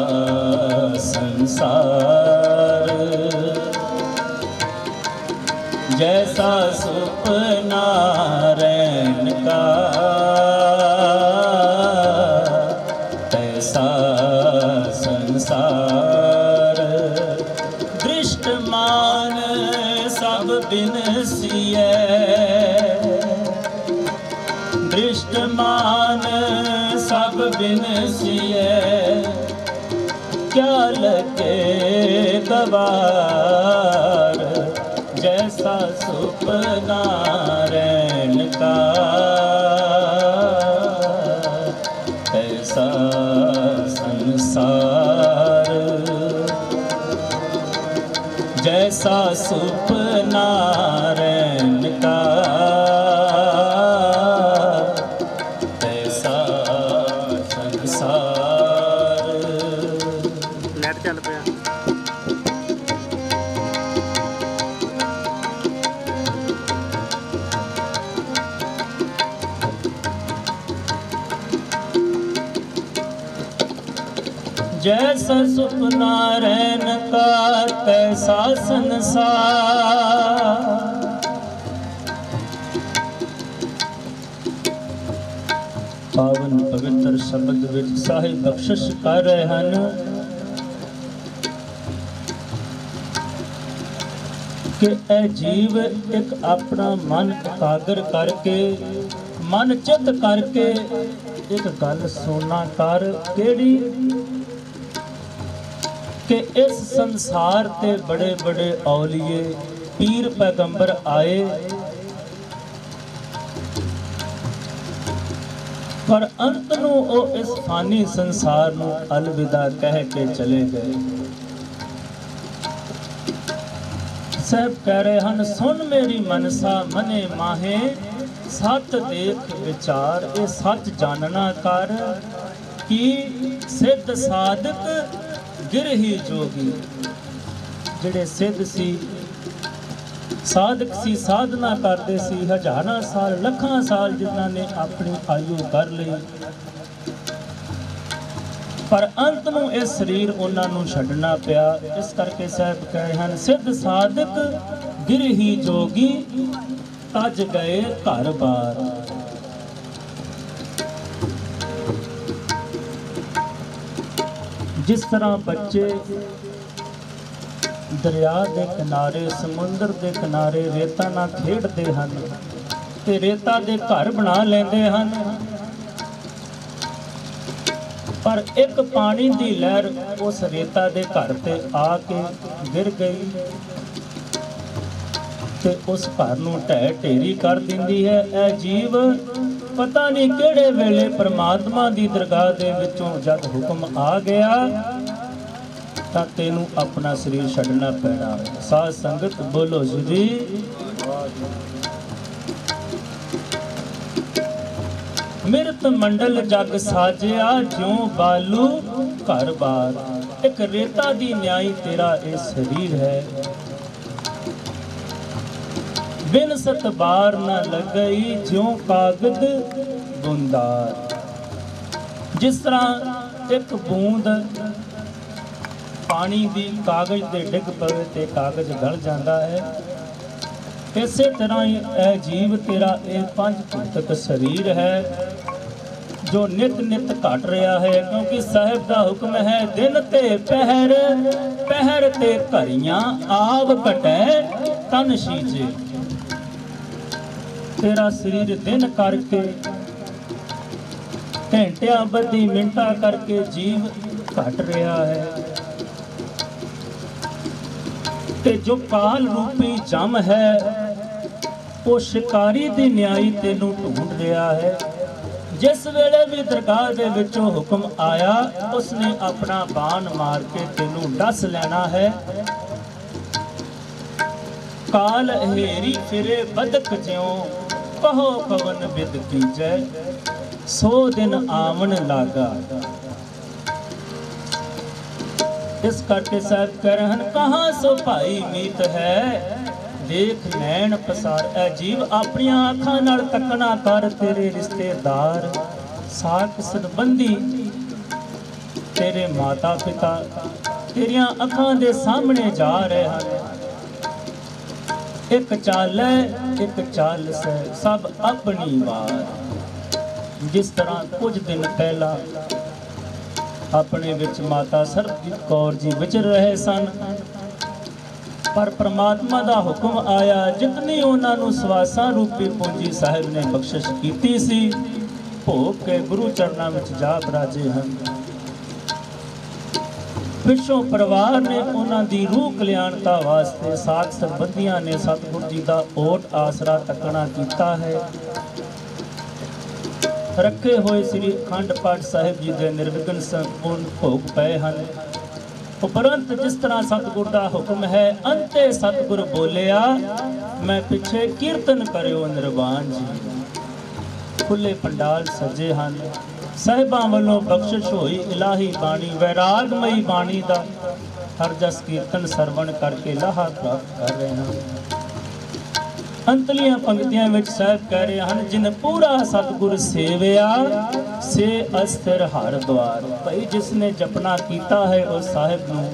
संसार। जैसा सुपना रैन का ऐसा संसार। दृष्टमान सब बिनसिए दृष्टमान सब बिनसिए क्या लगे गवार। जैसा सुपना रैन का ऐसा संसार। जैसा सुपना रैन का ऐसा संसार। ਲੈਟ ਚੱਲ ਪਿਆ। जैसा सुपना रैन का तैसा संसार। पावन पवित्र शब्द विच ਸਾਹਿਬ ਬਖਸ਼ਿਸ਼ ਕਰ ਰਹੇ ਹਨ ਕਿ ਇਹ ਜੀਵ ਇੱਕ ਆਪਣਾ ਮਨ ਇਕਾਗਰ ਕਰਕੇ ਮਨ ਚਿੱਤ ਕਰਕੇ ਇੱਕ ਗੱਲ ਸੁਣਨਾ ਕਰ। ਕਿਹੜੀ? कि इस संसार ते बड़े बड़े औलिए पीर पैगंबर आए पर अंत नूं ओ इस फानी संसार नूं अलविदा कह के चले गए। साहब कह रहे हैं सुन मेरी मनसा मने माहे सत देख विचार। ये सच जानना कर कि सिद्ध साधक गिरही जोगी ਜਿਹੜੇ ਸਿੱਧ ਸੀ ਸਾਧਕ ਸੀ ਸਾਧਨਾ ਕਰਦੇ ਸੀ ਹਜ਼ਾਰਾਂ ਸਾਲ ਲੱਖਾਂ ਸਾਲ ਜਿਨ੍ਹਾਂ ਨੇ ਆਪਣੀ ਆਯੂ ਕਰ ਲਈ ਪਰ ਅੰਤ ਨੂੰ ਇਹ ਸਰੀਰ ਉਹਨਾਂ ਨੂੰ ਛੱਡਣਾ ਪਿਆ। ਇਸ ਕਰਕੇ ਸਾਹਿਬ ਕਹੇ ਹਨ ਸਿੱਧ ਸਾਧਕ ਗਿਰਹੀ ਜੋਗੀ ਤਜ ਗਏ ਘਰ ਬਾਰ। जिस तरह बच्चे दरिया के किनारे समुंदर के किनारे रेता नाल खेडते हैं ते रेता दे घर बना लेंदे हैं पर एक पानी की लहर उस रेता दे घर ते आके गिर गई ते उस घर नूं ढह ढेरी कर दिंदी है। ए जीव पता नहीं किहड़े वेले परमात्मा दी दरगाह दे विचों जद हुक्म आ गया तां तैनूं अपना शरीर छड्डना पैना। साध संगत बोलो जी। मिरत मंडल जग साजिया ज्यों बालू घर बार। एक रेता दी न्याई तेरा ये शरीर है बिन सत बार न लगई ज्यों कागद बूंदार। जिस तरह एक बूंद पानी दी कागज दे डिग पवे ते कागज गल जाता है इसे तरह ही ए जीव तेरा ये पंज भूतक शरीर है जो नित नित घट रहा है क्योंकि साहिब का हुक्म है दिन ते पहर पहर ते घरियां आव घटै तन शीजे। तेरा शरीर दिन करके घंटिया बदी मिनटा करके जीव घट रहा है ਤੇ ਜੋ ਕਾਲ ਰੂਪੀ ਜਮ ਹੈ ਉਹ ਸ਼ਿਕਾਰੀ ਦੀ ਨਿਆਈ ਤੈਨੂੰ ਢੂੰਡ ਰਿਹਾ ਹੈ। ਜਿਸ ਵੇਲੇ ਵੀ ਦਰਗਾਹ ਦੇ ਵਿੱਚੋਂ ਹੁਕਮ ਆਇਆ ਉਸਨੇ ਆਪਣਾ ਬਾਣ ਮਾਰ ਕੇ ਤੈਨੂੰ ਡਸ ਲੈਣਾ ਹੈ। ਕਾਲ ਹੇਰੀ ਫਿਰੇ ਬਦਕ ਜਿਉ ਕਹੋ ਪਵਨ ਬਿਦ ਕੀਜੈ ਸੋ ਦਿਨ ਆਵਣ ਲਾਗਾ। ਇਸ ਕਰਕੇ ਸਾਹਿਬ ਕਹਿ ਰਹੇ ਹਨ ਕਹਾਂ ਸੋ ਭਾਈ ਮੀਤ ਹੈ ਦੇਖ ਨੈਣ ਪਸਾਰ। ਐ ਜੀਵ ਆਪਣੀਆਂ ਅੱਖਾਂ ਨਾਲ ਤੱਕਣਾ ਕਰ ਤੇਰੇ ਰਿਸ਼ਤੇਦਾਰ ਸਾਕ ਸੰਬੰਧੀ ਤੇਰੇ ਮਾਤਾ ਪਿਤਾ ਤੇਰੀਆਂ ਅੱਖਾਂ ਦੇ ਸਾਹਮਣੇ ਜਾ ਰਹੇ ਹਨ। ਇੱਕ ਚਾਲੈ ਇੱਕ ਚਾਲ ਸੈ ਸਭ ਆਪਣੀ ਵਾਰ। ਜਿਸ ਤਰ੍ਹਾਂ ਕੁਝ ਦਿਨ ਪਹਿਲਾਂ ਆਪਣੇ ਵਿੱਚ ਮਾਤਾ ਸਰਬਜੀਤ ਕੌਰ ਜੀ ਵਿਚਰ ਰਹੇ ਸਨ ਪਰ ਪ੍ਰਮਾਤਮਾ ਦਾ ਹੁਕਮ ਆਇਆ ਜਿਤਨੀ ਉਹਨਾਂ ਨੂੰ ਸਵਾਸਾਂ ਰੂਪੀ ਪੂੰਜੀ ਸਾਹਿਬ ਨੇ ਬਖਸ਼ਿਸ਼ ਕੀਤੀ ਸੀ ਭੋਗ ਕੇ ਗੁਰੂ ਚਰਨਾਂ ਵਿੱਚ ਜਾ ਬਰਾਜੇ ਹਨ। ਪਿੱਛੋਂ ਪਰਿਵਾਰ ਨੇ ਉਹਨਾਂ ਦੀ ਰੂਹ ਕਲਿਆਣਤਾ ਵਾਸਤੇ ਸਾਕ ਸੰਬੰਧੀਆਂ ਨੇ ਸਤਿਗੁਰੂ ਜੀ ਦਾ ਓਟ ਆਸਰਾ ਤੱਕਣਾ ਕੀਤਾ ਹੈ। ਰੱਖੇ ਹੋਏ ਸ੍ਰੀ ਅਖੰਡ ਪਾਠ ਸਾਹਿਬ ਜੀ ਦੇ ਨਿਰਵਿਘਨ ਸੰਪੂਰਨ ਭੋਗ ਪਏ ਹਨ। ਉਪਰੰਤ ਜਿਸ ਤਰ੍ਹਾਂ ਸਤਿਗੁਰ ਦਾ ਹੁਕਮ ਹੈ ਅੰਤੇ ਸਤਿਗੁਰ ਬੋਲਿਆ ਮੈਂ ਪਿੱਛੇ ਕੀਰਤਨ ਕਰਿਓ ਨਿਰਵਾਨ ਜੀ। ਖੁੱਲੇ ਪੰਡਾਲ ਸਜੇ ਹਨ। ਸਾਹਿਬਾਂ ਵੱਲੋਂ ਬਖਸ਼ਿਸ਼ ਹੋਈ ਇਲਾਹੀ ਬਾਣੀ ਵੈਰਾਗਮਈ ਬਾਣੀ ਦਾ ਹਰ ਜਸ ਕੀਰਤਨ ਸਰਵਣ ਕਰਕੇ ਲਾਹਾ ਪ੍ਰਾਪਤ ਕਰ ਰਹੇ ਹਨ। ਅੰਤਲੀਆਂ ਪੰਕਤੀਆਂ ਵਿੱਚ ਸਾਹਿਬ ਕਹਿ ਰਹੇ ਹਨ ਜਿਨ ਪੂਰਾ ਸਤਿਗੁਰ ਸੇਵਿਆ ਸੇ ਅਸਥਿਰ ਹਰ ਦਵਾਰ। ਭਾਈ ਜਿਸ ਨੇ ਜਪਨਾ ਕੀਤਾ ਹੈ ਉਸ ਸਾਹਿਬ ਨੂੰ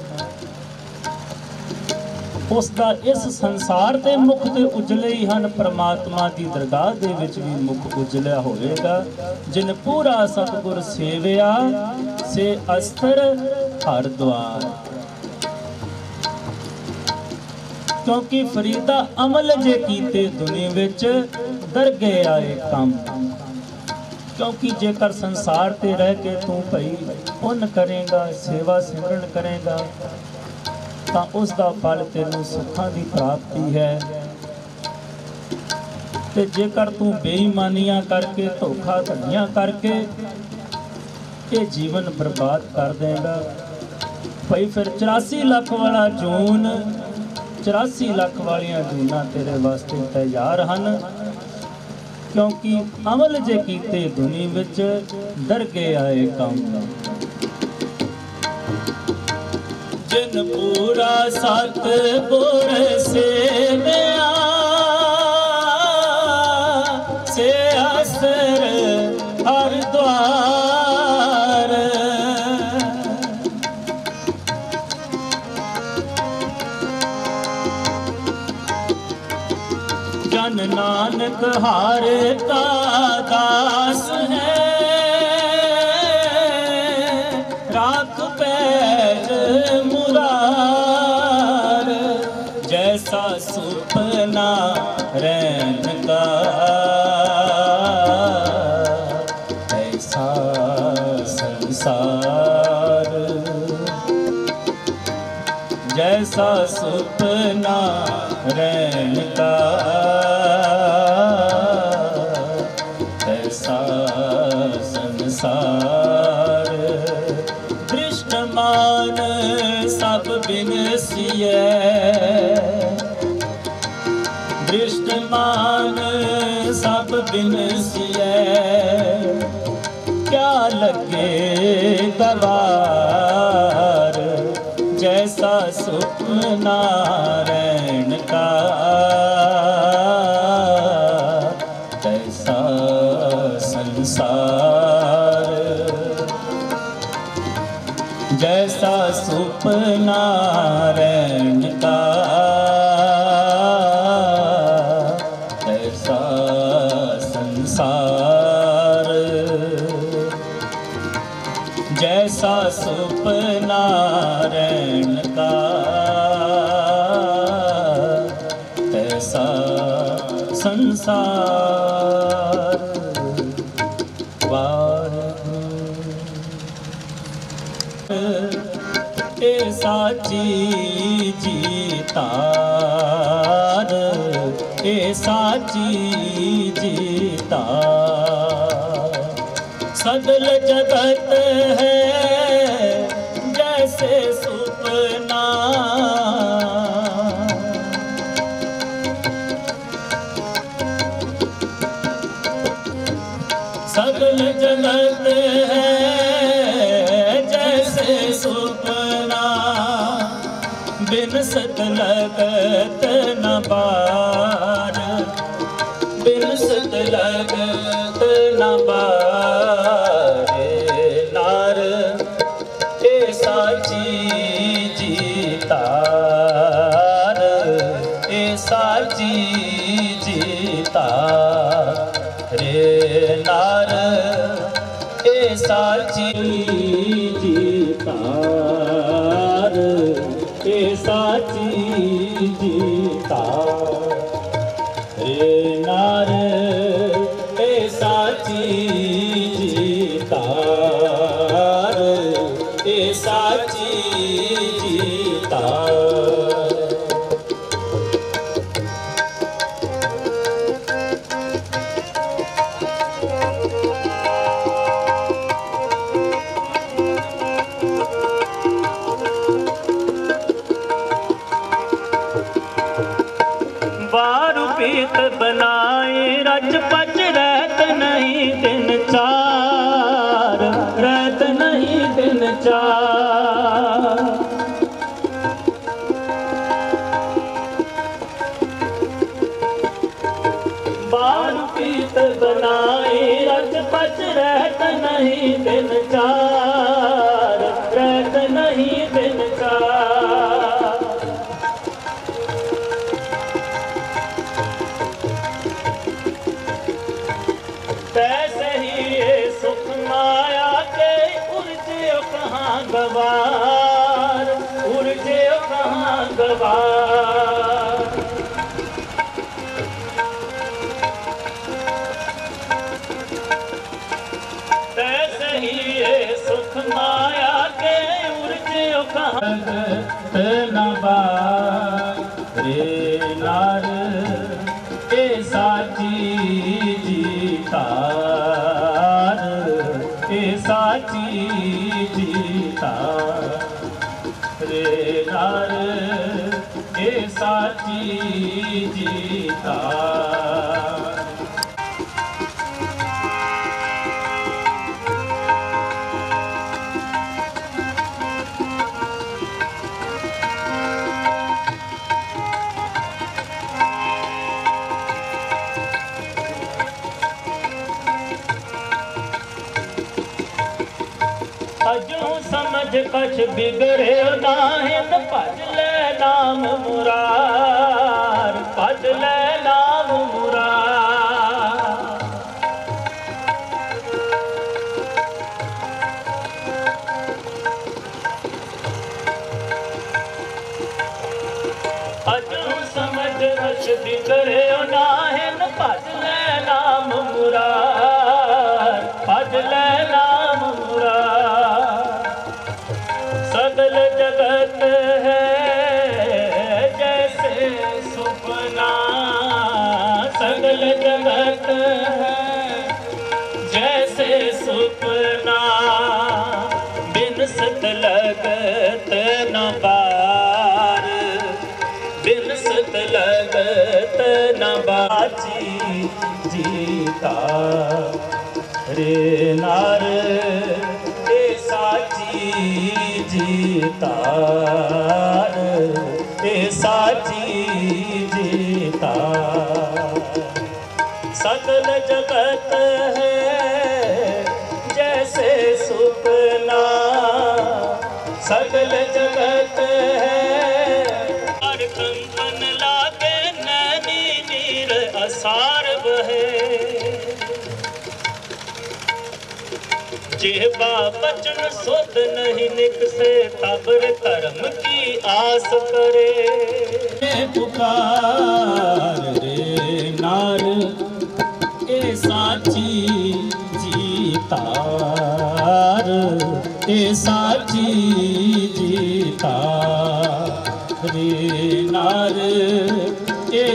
ਉਸ ਦਾ ਇਸ ਸੰਸਾਰ ਤੇ ਮੁਖ ਤੇ ਉਜਲੇ ਹੀ ਹਨ ਪ੍ਰਮਾਤਮਾ ਦੀ ਦਰਗਾਹ ਦੇ ਵਿੱਚ ਵੀ ਮੁਖ ਉਜਲਿਆ ਹੋਵੇਗਾ। ਜਿਨ ਪੂਰਾ ਸਤਿਗੁਰ ਸੇਵਿਆ ਸੇ ਅਸਥਿਰ ਹਰ ਦਵਾਰ। ਕਿਉਂਕਿ ਫਰੀਦਾ ਅਮਲ ਜੇ ਕੀਤੇ ਦੁਨੀਆ ਵਿੱਚ ਦਰਗੇ ਆਏ ਕੰਮ। ਕਿਉਂਕਿ ਜੇਕਰ ਸੰਸਾਰ ਤੇ ਰਹਿ ਕੇ ਤੂੰ ਭਈ ਪੁੰਨ ਕਰੇਗਾ ਸੇਵਾ ਸਿਮਰਨ ਕਰੇਗਾ ਤਾਂ ਉਸ ਦਾ ਫਲ ਤੈਨੂੰ ਸੁੱਖਾਂ ਦੀ ਪ੍ਰਾਪਤੀ ਹੈ। ਤੇ ਜੇਕਰ ਤੂੰ ਬੇਈਮਾਨੀਆਂ ਕਰਕੇ ਧੋਖਾ ਧੜੀਆਂ ਕਰਕੇ ਇਹ ਜੀਵਨ ਬਰਬਾਦ ਕਰ ਦੇਗਾ ਭਈ ਫਿਰ 84 ਲੱਖ ਵਾਲਾ ਜੂਨ 84 ਲੱਖ ਵਾਲੀਆਂ ਜੂਨਾਂ ਤੇਰੇ ਵਾਸਤੇ ਤਿਆਰ ਹਨ। ਕਿਉਂਕਿ ਅਮਲ ਜੇ ਕੀਤੇ ਦੁਨੀ ਵਿੱਚ ਦਰਗੇ ਆਏ ਕੰਮ। ਜਿਨ ਪੂਰਾ ਸਤਿਗੁਰ ਸੇਵਿਆ ਸੇ ਅਸਰ ਹਰ ਦਵਾਰ। ਜਨ ਨਾਨਕ ਹਰ ਕਾ ਦਾਸ ਹੈ ਰਾਖ ਪੈਜ ਮੁਰਾਰ। ਜੈਸਾ ਸੁਪਨਾ ਰੈਨ ਕਾ ਐਸਾ ਸੰਸਾਰ। जैसा सुपना रैन का ऐसा संसार। दृष्टमान सब बिनसिए दृष्टमान सब बिनसिए क्या लगे गवार। जैसा सुपना रैन का तैसा संसार। जैसा सुपना रैन का तैसा संसार। जैसा सुपना रैन का तैसा संसार। वाहिगुरू ए साची जीत तार ए साची जीता। सगल जगत है जैसे सुपना, सगल जगत है जैसे सुपना, बिन सत लगत न बार, बिन सत लगत न बार। नार ए साची जीतार ए साची जीता रे नार ए साची जीतार ए साची जीता रे नार ए साची जीतार ए साची जीता। बारू पीत बनाए रच पच रहत नहीं दिन चार, रहत नहीं दिन चार। बारू पीत बनाए रच पच रहत नहीं दिन चार, रहत नहीं दिन चार। तैसे ही ये सुख माया के उर्जे कहाँ गवार, उर्जे कहाँ गवार। तैसे ही ये सुख माया के उर्जे कहाँ न बार। रे नार ए साची जीतार ए साची जीता रे नार ए साची जीता। अजू समझ कछ बिगड़े नाहिन, भज ले नाम मुरार, भज ले नाम मुरार। अजू समझ कछ बिगड़े नाहिन, भज ले नाम मुरार, भज ले नाम मुरार। सगल जगत है जैसे सुपना, सगल जगत है जैसे सुपना, बिन सत लगत न बार, बिन सत लगत न बाची जीता रे नार ए साची जीतार ए साची जीता। सकल जगत है जैसे सुपना, सकल जगत है हर कंकन लागे नैनी नीर असार बहे। जेबा बचन सुध नहीं निकसे, तबर कर्म की आस करे। पुकार रे नार ए साची जीतार ए साची जीता रे नार।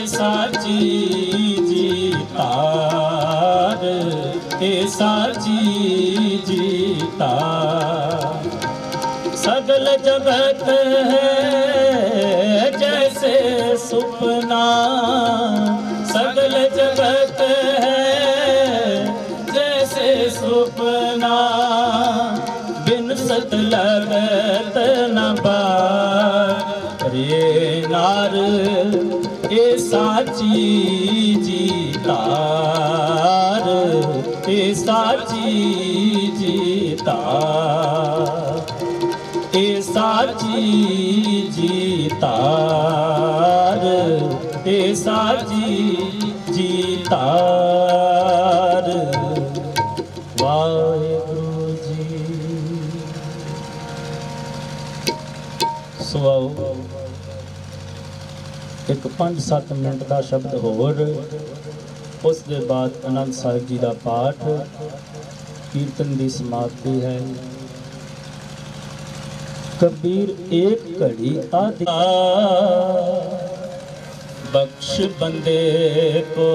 साची जी तार, ए साची जी तार। सगल जगत है जैसे सुपना, सगल जगत है जैसे सुपना, बिन सत लगत न बार रे नार, ए साची जी तार, ए साची जी तार, ए साची जी तार, ए साची जी तार। वाहिगुरु जी। सो आओ एक 5-7 मिनट का शब्द होर, उस दे बाद आनंद साहिब जी का पाठ, कीर्तन की समाप्ति है। कबीर एक घड़ी आदि बख्श बंदे को,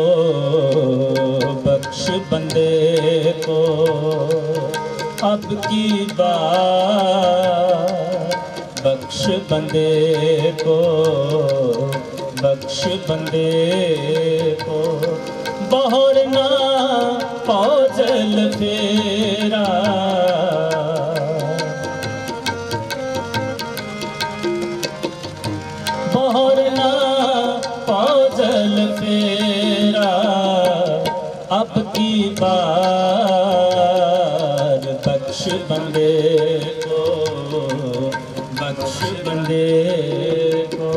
बख्श बंदे को अब की बार, बख्श बंदे को, बख्श बंदे को, बहोर ना पौजल फेरा, बहोर ना पौजल फेरा, अब की बार बख्श बंदे को, बख्श बंदे को।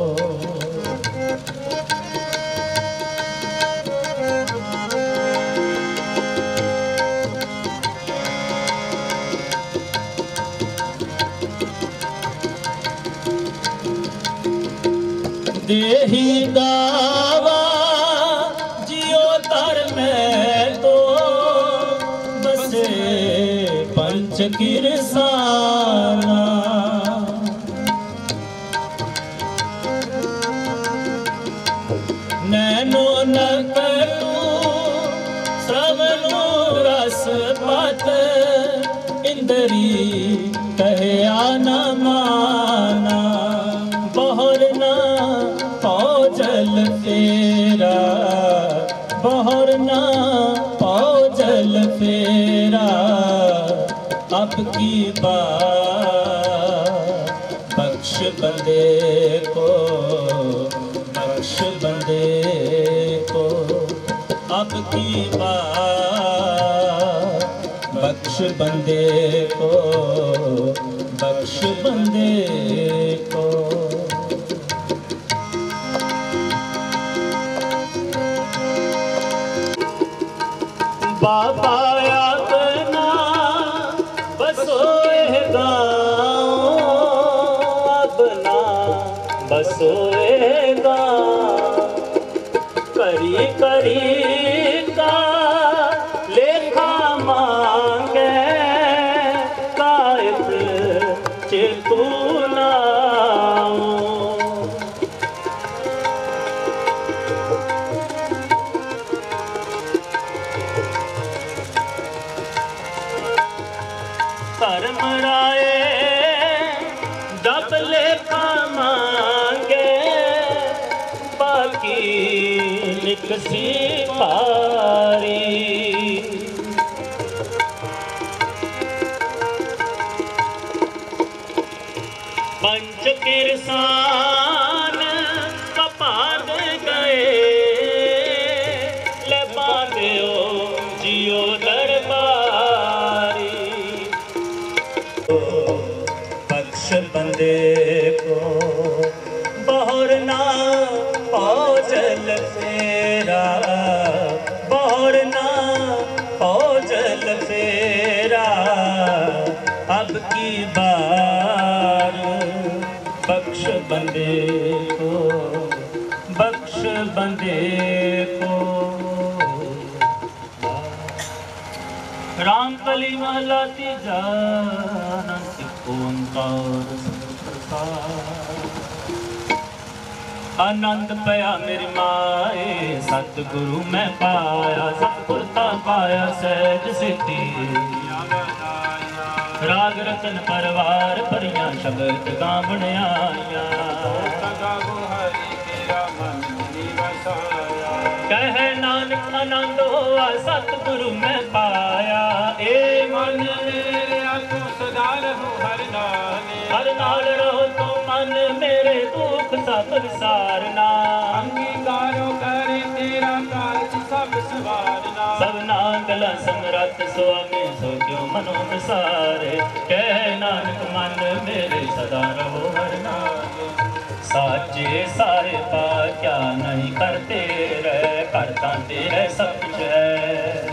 देही गावा जियो तर में तो बसे पंच किरसाना, नैनो नकलू श्रवणो रस पत, इंदरी कहया न माना, बहोर ना पौजल फेरा, बहोर ना पौजल फेरा, अब की बार बख्श बंदे को, बख्श बंदे को, अब की बार बख्श बंदे को, बख्श बंदे को। बाबा अपना बसोए गाँव, अपना बसोए गाँव, करी करी का लेखा मांगे, कायत चेतु नाऊ। कर्म राये जब लेखा मांगे, बाकी निकसी पारी। पंच किरसान कपाद गए, ले बांधो जियो दरबारी। बख्श बंदे को बहोर ना पौजल फेरा, बहोर ना पौजल फेरा, अब की बार बख्श बंदे को, बख्श बंदे को। राम कली महला तीजा, अनंत ओंकार सतप्रकाश। ਆਨੰਦ ਪਿਆ ਮੇਰੀ ਮਾਏ ਸਤਿਗੁਰੂ ਮੈਂ ਪਾਇਆ ਸਤਿਗੁਰਤਾ ਪਾਇਆ ਸਹਿਜ ਸਿੱਧੀ ਰਾਗ ਰਤਨ ਪਰਵਾਰ ਭਰੀਆਂ ਸ਼ਬਦ ਗਾਵਣ ਆਈਆਂ ਕਹਿ ਨਾਨਕ ਆਨੰਦ ਹੋਆ ਸਤਿਗੁਰੂ ਮੈਂ ਪਾਇਆ ਏ ਮਨ ਮੇਰਿਆ ਤੂੰ ਸਦਾ ਰਹੋ ਹਰ ਨਾਲ ਰਹੋ ਤੂੰ ਮਨ ਮੇਰੇ ਦੁੱਖ ਸਭ ਵਿਸਾਰਨਾ ਅੰਗੀਕਾਰੋ ਕਰੇ ਤੇਰਾ ਕਾਰਜ ਸਭ ਸਵਾਰਨਾ ਸਭਨਾ ਗਲਾ ਸਮਰੱਥ ਸੁਆਮੀ ਸੋ ਕਿਉ ਮਨੋ ਵਿਸਾਰੇ ਕਹਿ ਨਾਨਕ ਮਨ ਮੇਰੇ ਸਦਾ ਰਹੋ ਹਰ ਨਾਲ ਸਾਚੇ ਸਾਰੇ ਪਾਕਿਆ ਨਹੀਂ ਕਰਤੇ ਰਹਿ ਕਰਤਾ ਤੇਰੇ ਸਭ ਕੁਛ ਹੈ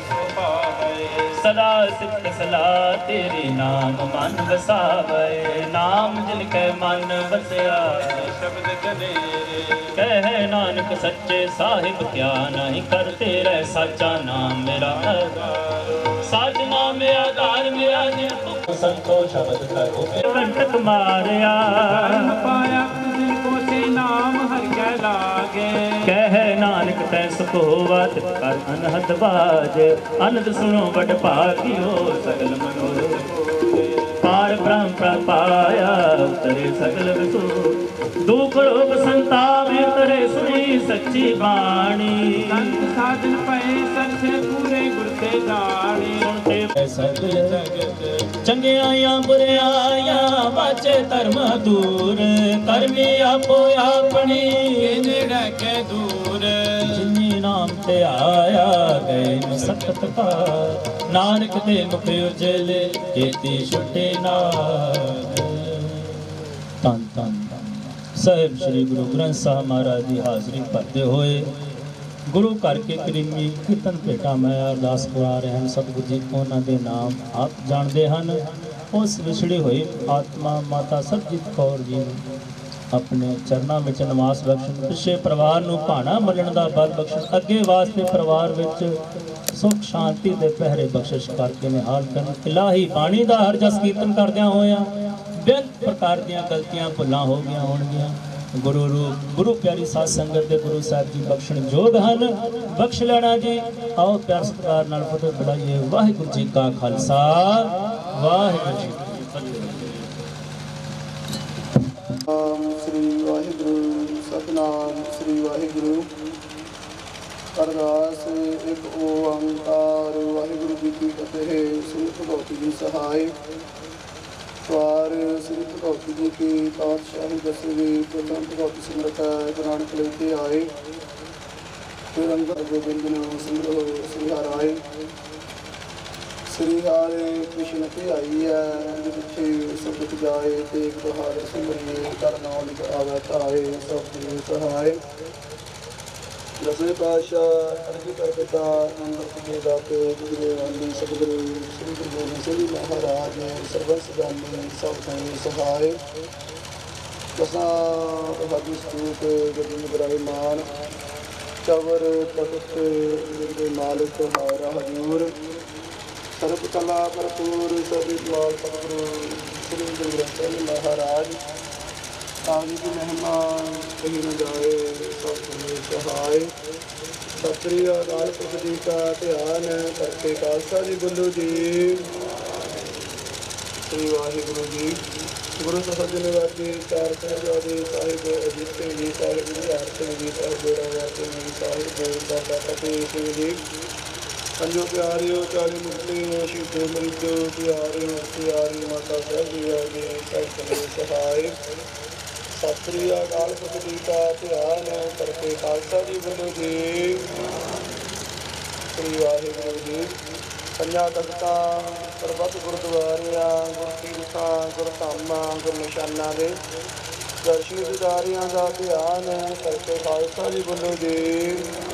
ਸਦਾ ਸਿਫਤ ਸਲਾਹ ਤੇਰੇ ਨਾਮ ਮਨ ਵਸਾਵੇ ਨਾਮ ਜਿਨ ਕੈ ਮਨ ਵਸਿਆ ਸ਼ਬਦ ਕਨੇਰੇ ਕਹਿ ਨਾਨਕ ਸੱਚੇ ਸਾਹਿਬ ਕਿਆ ਨਹੀਂ ਕਰਤੇ ਰਹਿ ਸਾਚਾ ਨਾਮ ਮੇਰਾ ਆਧਾਰ ਸਾਚ ਨਾਮ ਆਧਾਰ ਮੇਰਾ ਜਿਨ ਤੂੰ ਸੰਤੋ ਸ਼ਬਦ ਕਰੋ ਕੰਟਕ ਮਾਰਿਆ ਪਾਇਆ ਤੁਝ ਕੋ ਸੇ ਨਾਮ ਹਰਿ ਕੈ ਲਾਗੇ ਕਹਿ ਨਾਨਕ ਤੈ ਸੁਖੋਵਤ ਕਰ ਅਨਹਦ ਬਾਜ ਅਨੰਦ ਸੁਣੋ ਵਡ ਭਾਗਿਓ ਸਗਲ ਮਨੋ ਪਾਰ ਬ੍ਰਹਮ ਪ੍ਰਪਾਇਆ ਉਤਰੇ ਸਗਲ ਵਿਸੂ ਦੁਖ ਰੋਗ ਸੰਤਾਪੇ ਤਰੇ ਸੁਣੀ ਸੱਚੀ ਬਾਣੀ ਸੰਤ ਸਾਧਨ ਪਏ ਸੱਚੇ ਪੂਰੇ ਗੁਰ ਤੇ ਜਾਣੀ ਸੁਣਤੇ ਸਗਲ ਜਗਤ ਚੰਗਿਆਈਆਂ ਬੁਰਿਆਈਆਂ ਬਾਚੇ ਧਰਮ ਦੂਰ ਕਰਮੀ ਆਪੋ ਆਪਣੀ ਨੇੜੇ ਕੇ ਦੂਰ ਜਿਨੀ ਨਾਮ ਤੇ ਆਇਆ ਗਏ ਮਸਕਤ ਕਾ ਨਾਨਕ ਦੇ ਮੁਖ ਉਜਲੇ ਕੀਤੀ ਛੁੱਟੇ ਨਾਗ ਤਨ ਤਨ ਸਾਹਿਬ ਸ੍ਰੀ ਗੁਰੂ ਗ੍ਰੰਥ ਸਾਹਿਬ ਮਹਾਰਾਜ ਦੀ ਹਾਜ਼ਰੀ ਭਰਦੇ ਹੋਏ ਗੁਰੂ ਘਰ ਕੇ ਕਰੀਮੀ ਕੀਰਤਨ ਭੇਟਾ ਮੈਂ ਅਰਦਾਸ ਕਰਾ ਰਹੇ ਹਨ ਸਤਿਗੁਰੂ ਜੀ ਉਹਨਾਂ ਦੇ ਨਾਮ ਆਪ ਜਾਣਦੇ ਹਨ ਉਸ ਵਿਛੜੀ ਹੋਈ ਆਤਮਾ ਮਾਤਾ ਸਰਬਜੀਤ ਕੌਰ ਜੀ ਨੂੰ ਆਪਣੇ ਚਰਨਾਂ ਵਿੱਚ ਨਿਵਾਸ ਬਖਸ਼ਣ ਪਿੱਛੇ ਪਰਿਵਾਰ ਨੂੰ ਭਾਣਾ ਮੱਲਣ ਦਾ ਬਲ ਬਖਸ਼ਣ ਅੱਗੇ ਵਾਸਤੇ ਪਰਿਵਾਰ ਵਿੱਚ ਸੁਖ ਸ਼ਾਂਤੀ ਦੇ ਪਹਿਰੇ ਬਖਸ਼ਿਸ਼ ਕਰਕੇ ਨਿਹਾਲ ਕਰਨ ਇਲਾਹੀ ਬਾਣੀ ਦਾ ਹਰ ਜਸ ਕੀਰਤਨ ਕਰਦਿਆਂ ਹੋਇਆਂ ਬੇਅੰਤ ਪ੍ਰਕਾਰ ਦੀਆਂ ਗਲਤੀਆਂ ਭੁੱਲਾਂ ਹੋ ਗਈਆਂ ਹੋਣਗੀਆਂ ਗੁਰੂ ਰੂਪ ਗੁਰੂ ਪਿਆਰੀ ਸਾਧ ਸੰਗਤ ਦੇ ਗੁਰੂ ਸਾਹਿਬ ਜੀ ਬਖਸ਼ਣ ਯੋਗ ਹਨ ਬਖਸ਼ ਲੈਣਾ ਜੀ ਆਓ ਪਿਆਰ ਸਤਿਕਾਰ ਨਾਲ ਫਤਿਹ ਬੁਲਾਈਏ ਵਾਹਿਗੁਰੂ ਜੀ ਕਾ ਖਾਲਸਾ ਵਾਹਿਗੁਰੂ ਜੀ ਕੀ ਫਤਿਹ ਸ੍ਰੀ ਵਾਹਿਗੁਰੂ ਸਤਨਾਮ ਸ੍ਰੀ ਵਾਹਿਗੁਰੂ ਅਰਦਾਸ ਇੱਕ ਓੰਕਾਰ ਵਾਹਿਗੁਰੂ ਜੀ ਕੀ ਫਤਿਹ ਸ੍ਰੀ ਭਗਵਤੀ ਜੀ ਸਹਾਇ ਸਵਾਰ ਸ੍ਰੀ ਭਗਵਤੀ ਜੀ ਕੀ ਪਾਤਸ਼ਾਹੀ ਦਸਵੀਂ ਪ੍ਰਥਮ ਭਗਵਤੀ ਸਿਮਰਤ ਗੁਰੂ ਨਾਨਕ ਲੈ ਕੇ ਆਏ ਫਿਰ ਅੰਦਰ ਗੋਬਿੰਦ ਨੂੰ ਸਿਮਰੋ ਸ੍ਰੀ ਹਰਿ ਸ੍ਰੀ ਹਰਿ ਕ੍ਰਿਸ਼ਨ ਤੇ ਆਈ ਹੈ ਜਿ ਪਿੱਛੇ ਸਬਦ ਜਾਏ ਤੇ ਇੱਕ ਤੁਹਾਰ ਸਿਮਰਿਏ ਕਰ ਨਾਮ ਲਿਖ ਆਵੇ ਧਾਏ ਸਭ ਨੂੰ ਸਹਾਇ ਦਸਵੇਂ ਪਾਤਸ਼ਾਹ ਅਰਜੀ ਕਰ ਪਿਤਾ ਅੰਮ੍ਰਿਤ ਦੇ ਦਾਤੇ ਗੁਰੂ ਅੰਦੀ ਸਤਿਗੁਰੂ ਸ੍ਰੀ ਗੁਰੂ ਗੋਬਿੰਦ ਸਿੰਘ ਮਹਾਰਾਜ ਸਰਬੰਸ ਜਾਨੀ ਸਭ ਸੰਗ ਸਹਾਇ ਦਸਾਂ ਤੁਹਾਡੀ ਸਤੂਪ ਗੋਬਿੰਦ ਬਰਾਹਿਮਾਨ ਚਵਰ ਤਖਤ ਦੇ ਮਾਲਕ ਹਾਰਾ ਹਜੂਰ ਸਰਬ ਕਲਾ ਭਰਪੂਰ ਸਭੀ ਲਾਲ ਸਤਿਗੁਰੂ ਸ੍ਰੀ ਗੁਰੂ ਗ੍ਰੰਥ ਸਾਹਿਬ ਮਹਾਰਾਜ ਆਪ ਜੀ ਦੀ ਮਹਿਮਾ ਕਹੀ ਨਾ ਜਾਏ ਸਭ ਨੂੰ ਸਹਾਇ ਸਤਿ ਸ੍ਰੀ ਅਕਾਲ ਪੁਰਖ ਜੀ ਕਾ ਧਿਆਨ ਕਰਕੇ ਖਾਲਸਾ ਜੀ ਬੋਲੋ ਜੀ ਸ੍ਰੀ ਵਾਹਿਗੁਰੂ ਜੀ ਗੁਰੂ ਸਾਹਿਬ ਜੀ ਨੇ ਵਾਜੀ ਚਾਰ ਸਾਹਿਬਜ਼ਾਦੇ ਸਾਹਿਬ ਅਜੀਤ ਸਿੰਘ ਜੀ ਸਾਹਿਬ ਨਿਹਾਲ ਸਿੰਘ ਜੀ ਸਾਹਿਬ ਜੋਰਾਵਰ ਸਿੰਘ ਜੀ ਸਾਹਿਬ ਬਾਬਾ ਫਤਿਹ ਸਿੰਘ ਜੀ ਅੰਜੋ ਪਿਆਰਿਓ ਚਾਲੀ ਮੁਕਤਿਓ ਸ਼ਹੀਦੋ ਮਰੀਜੋ ਪਿਆਰਿਓ ਪਿਆਰੀ ਮਾਤਾ ਸਾਹਿਬ ਜੀ ਆਗੇ ਸਭ ਨੂੰ ਸਹਾਇ ਸਤਿ ਸ੍ਰੀ ਅਕਾਲ ਪੁਰਖ ਜੀ ਕਾ ਧਿਆਨ ਕਰਕੇ ਖਾਲਸਾ ਜੀ ਬੋਲੋ ਜੀ ਸ੍ਰੀ ਵਾਹਿਗੁਰੂ ਜੀ ਪੰਜਾਂ ਤਖਤਾਂ ਸਰਬੱਤ ਗੁਰਦੁਆਰਿਆਂ ਗੁਰਕੀਰਤਾਂ ਗੁਰਧਾਮਾਂ ਗੁਰਨਿਸ਼ਾਨਾਂ ਦੇ ਦਰਸ਼ਨੀ ਦਿਦਾਰਿਆਂ ਦਾ ਧਿਆਨ ਕਰਕੇ ਖਾਲਸਾ ਜੀ ਬੋਲੋ ਜੀ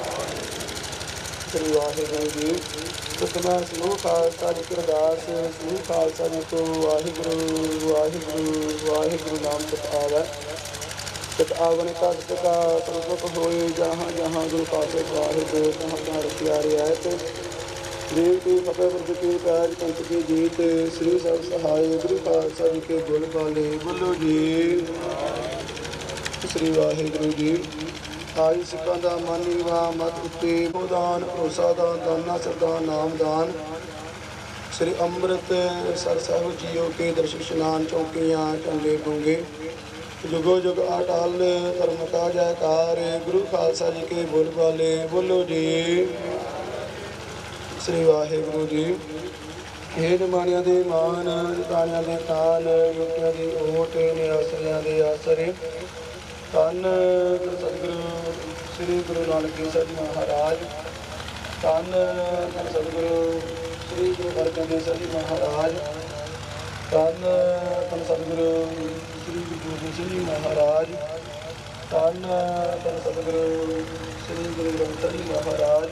ਸ੍ਰੀ ਵਾਹਿਗੁਰੂ ਜੀ ਸਤਿਨਾਮ ਸਮੂਹ ਖਾਲਸਾ ਜੀ ਕੀ ਅਰਦਾਸ ਸਮੂਹ ਖਾਲਸਾ ਜੀ ਤੋਂ ਵਾਹਿਗੁਰੂ ਵਾਹਿਗੁਰੂ ਵਾਹਿਗੁਰੂ ਨਾਮ ਸਤਿ ਸਤ ਆਵਨ ਕਾ ਸਤਿਕਾ ਸਰਬਤ ਹੋਏ ਜਹਾਂ ਜਹਾਂ ਗੁਰੂ ਪਾਸੇ ਸਾਹਿਬ ਤਹਾਂ ਤਹਾਂ ਰਖਿਆ ਰਿਆਇਤ ਦੇਵ ਕੀ ਫਤਿਹ ਗੁਰੂ ਕੀ ਪਿਆਰ ਪੰਥ ਕੀ ਜੀਤ ਸ੍ਰੀ ਸਭ ਸਹਾਇ ਗੁਰੂ ਖਾਲਸਾ ਜੀ ਕੇ ਗੁਣ ਬਾਲੇ ਬੋਲੋ ਜੀ ਸ੍ਰੀ ਵਾਹਿਗੁਰੂ ਜੀ। ਆਈ ਸਿੱਖਾਂ ਦਾ ਮਨ ਨੀਵਾ ਮਤ ਉੱਤੇ ਦਾਨ ਭਰੋਸਾ ਦਾਨ ਦਾਨਾ ਸਰਦਾ ਨਾਮ ਦਾਨ ਸ੍ਰੀ ਅੰਮ੍ਰਿਤ ਸਰ ਸਾਹਿਬ ਜੀਓ ਕੇ ਦਰਸ਼ਨ ਇਸ਼ਨਾਨ ਚੌਕੀਆਂ ਝੰਡੇ ਡੂੰਗੇ ਜੁਗੋ ਜੁਗ ਅਟਲ ਧਰਮ ਕਾ ਜੈਕਾਰ ਗੁਰੂ ਖਾਲਸਾ ਜੀ ਕੇ ਬੋਲ ਬਾਲੇ ਬੋਲੋ ਜੀ। ਸ੍ਰੀ ਵਾਹਿਗੁਰੂ ਜੀ। ਇਹ ਨਿਮਾਣਿਆਂ ਦੇ ਮਾਨ ਤਾਣਿਆਂ ਦੇ ਤਾਨ ਯੋਗਿਆਂ ਦੀ ਓਟ ਨਿਆਸਰਿਆਂ ਦੇ ਆਸਰੇ ਧੰਨ ਸਤਿਗੁਰੂ ਸ੍ਰੀ ਗੁਰੂ ਨਾਨਕ ਦੇਵ ਸਾਹਿਬ ਜੀ ਮਹਾਰਾਜ ਧੰਨ ਸਤਿਗੁਰੂ ਸ੍ਰੀ ਗੁਰੂ ਅਰਜਨ ਦੇਵ ਸਾਹਿਬ ਜੀ ਮਹਾਰਾਜ ਧੰਨ ਸਤਿਗੁਰੂ ਸ੍ਰੀ ਗੁਰੂ ਗੋਬਿੰਦ ਸਿੰਘ ਜੀ ਮਹਾਰਾਜ ਧੰਨ ਸਤਿਗੁਰੂ ਸ੍ਰੀ ਗੁਰੂ ਗ੍ਰੰਥ ਸਾਹਿਬ ਜੀ ਮਹਾਰਾਜ।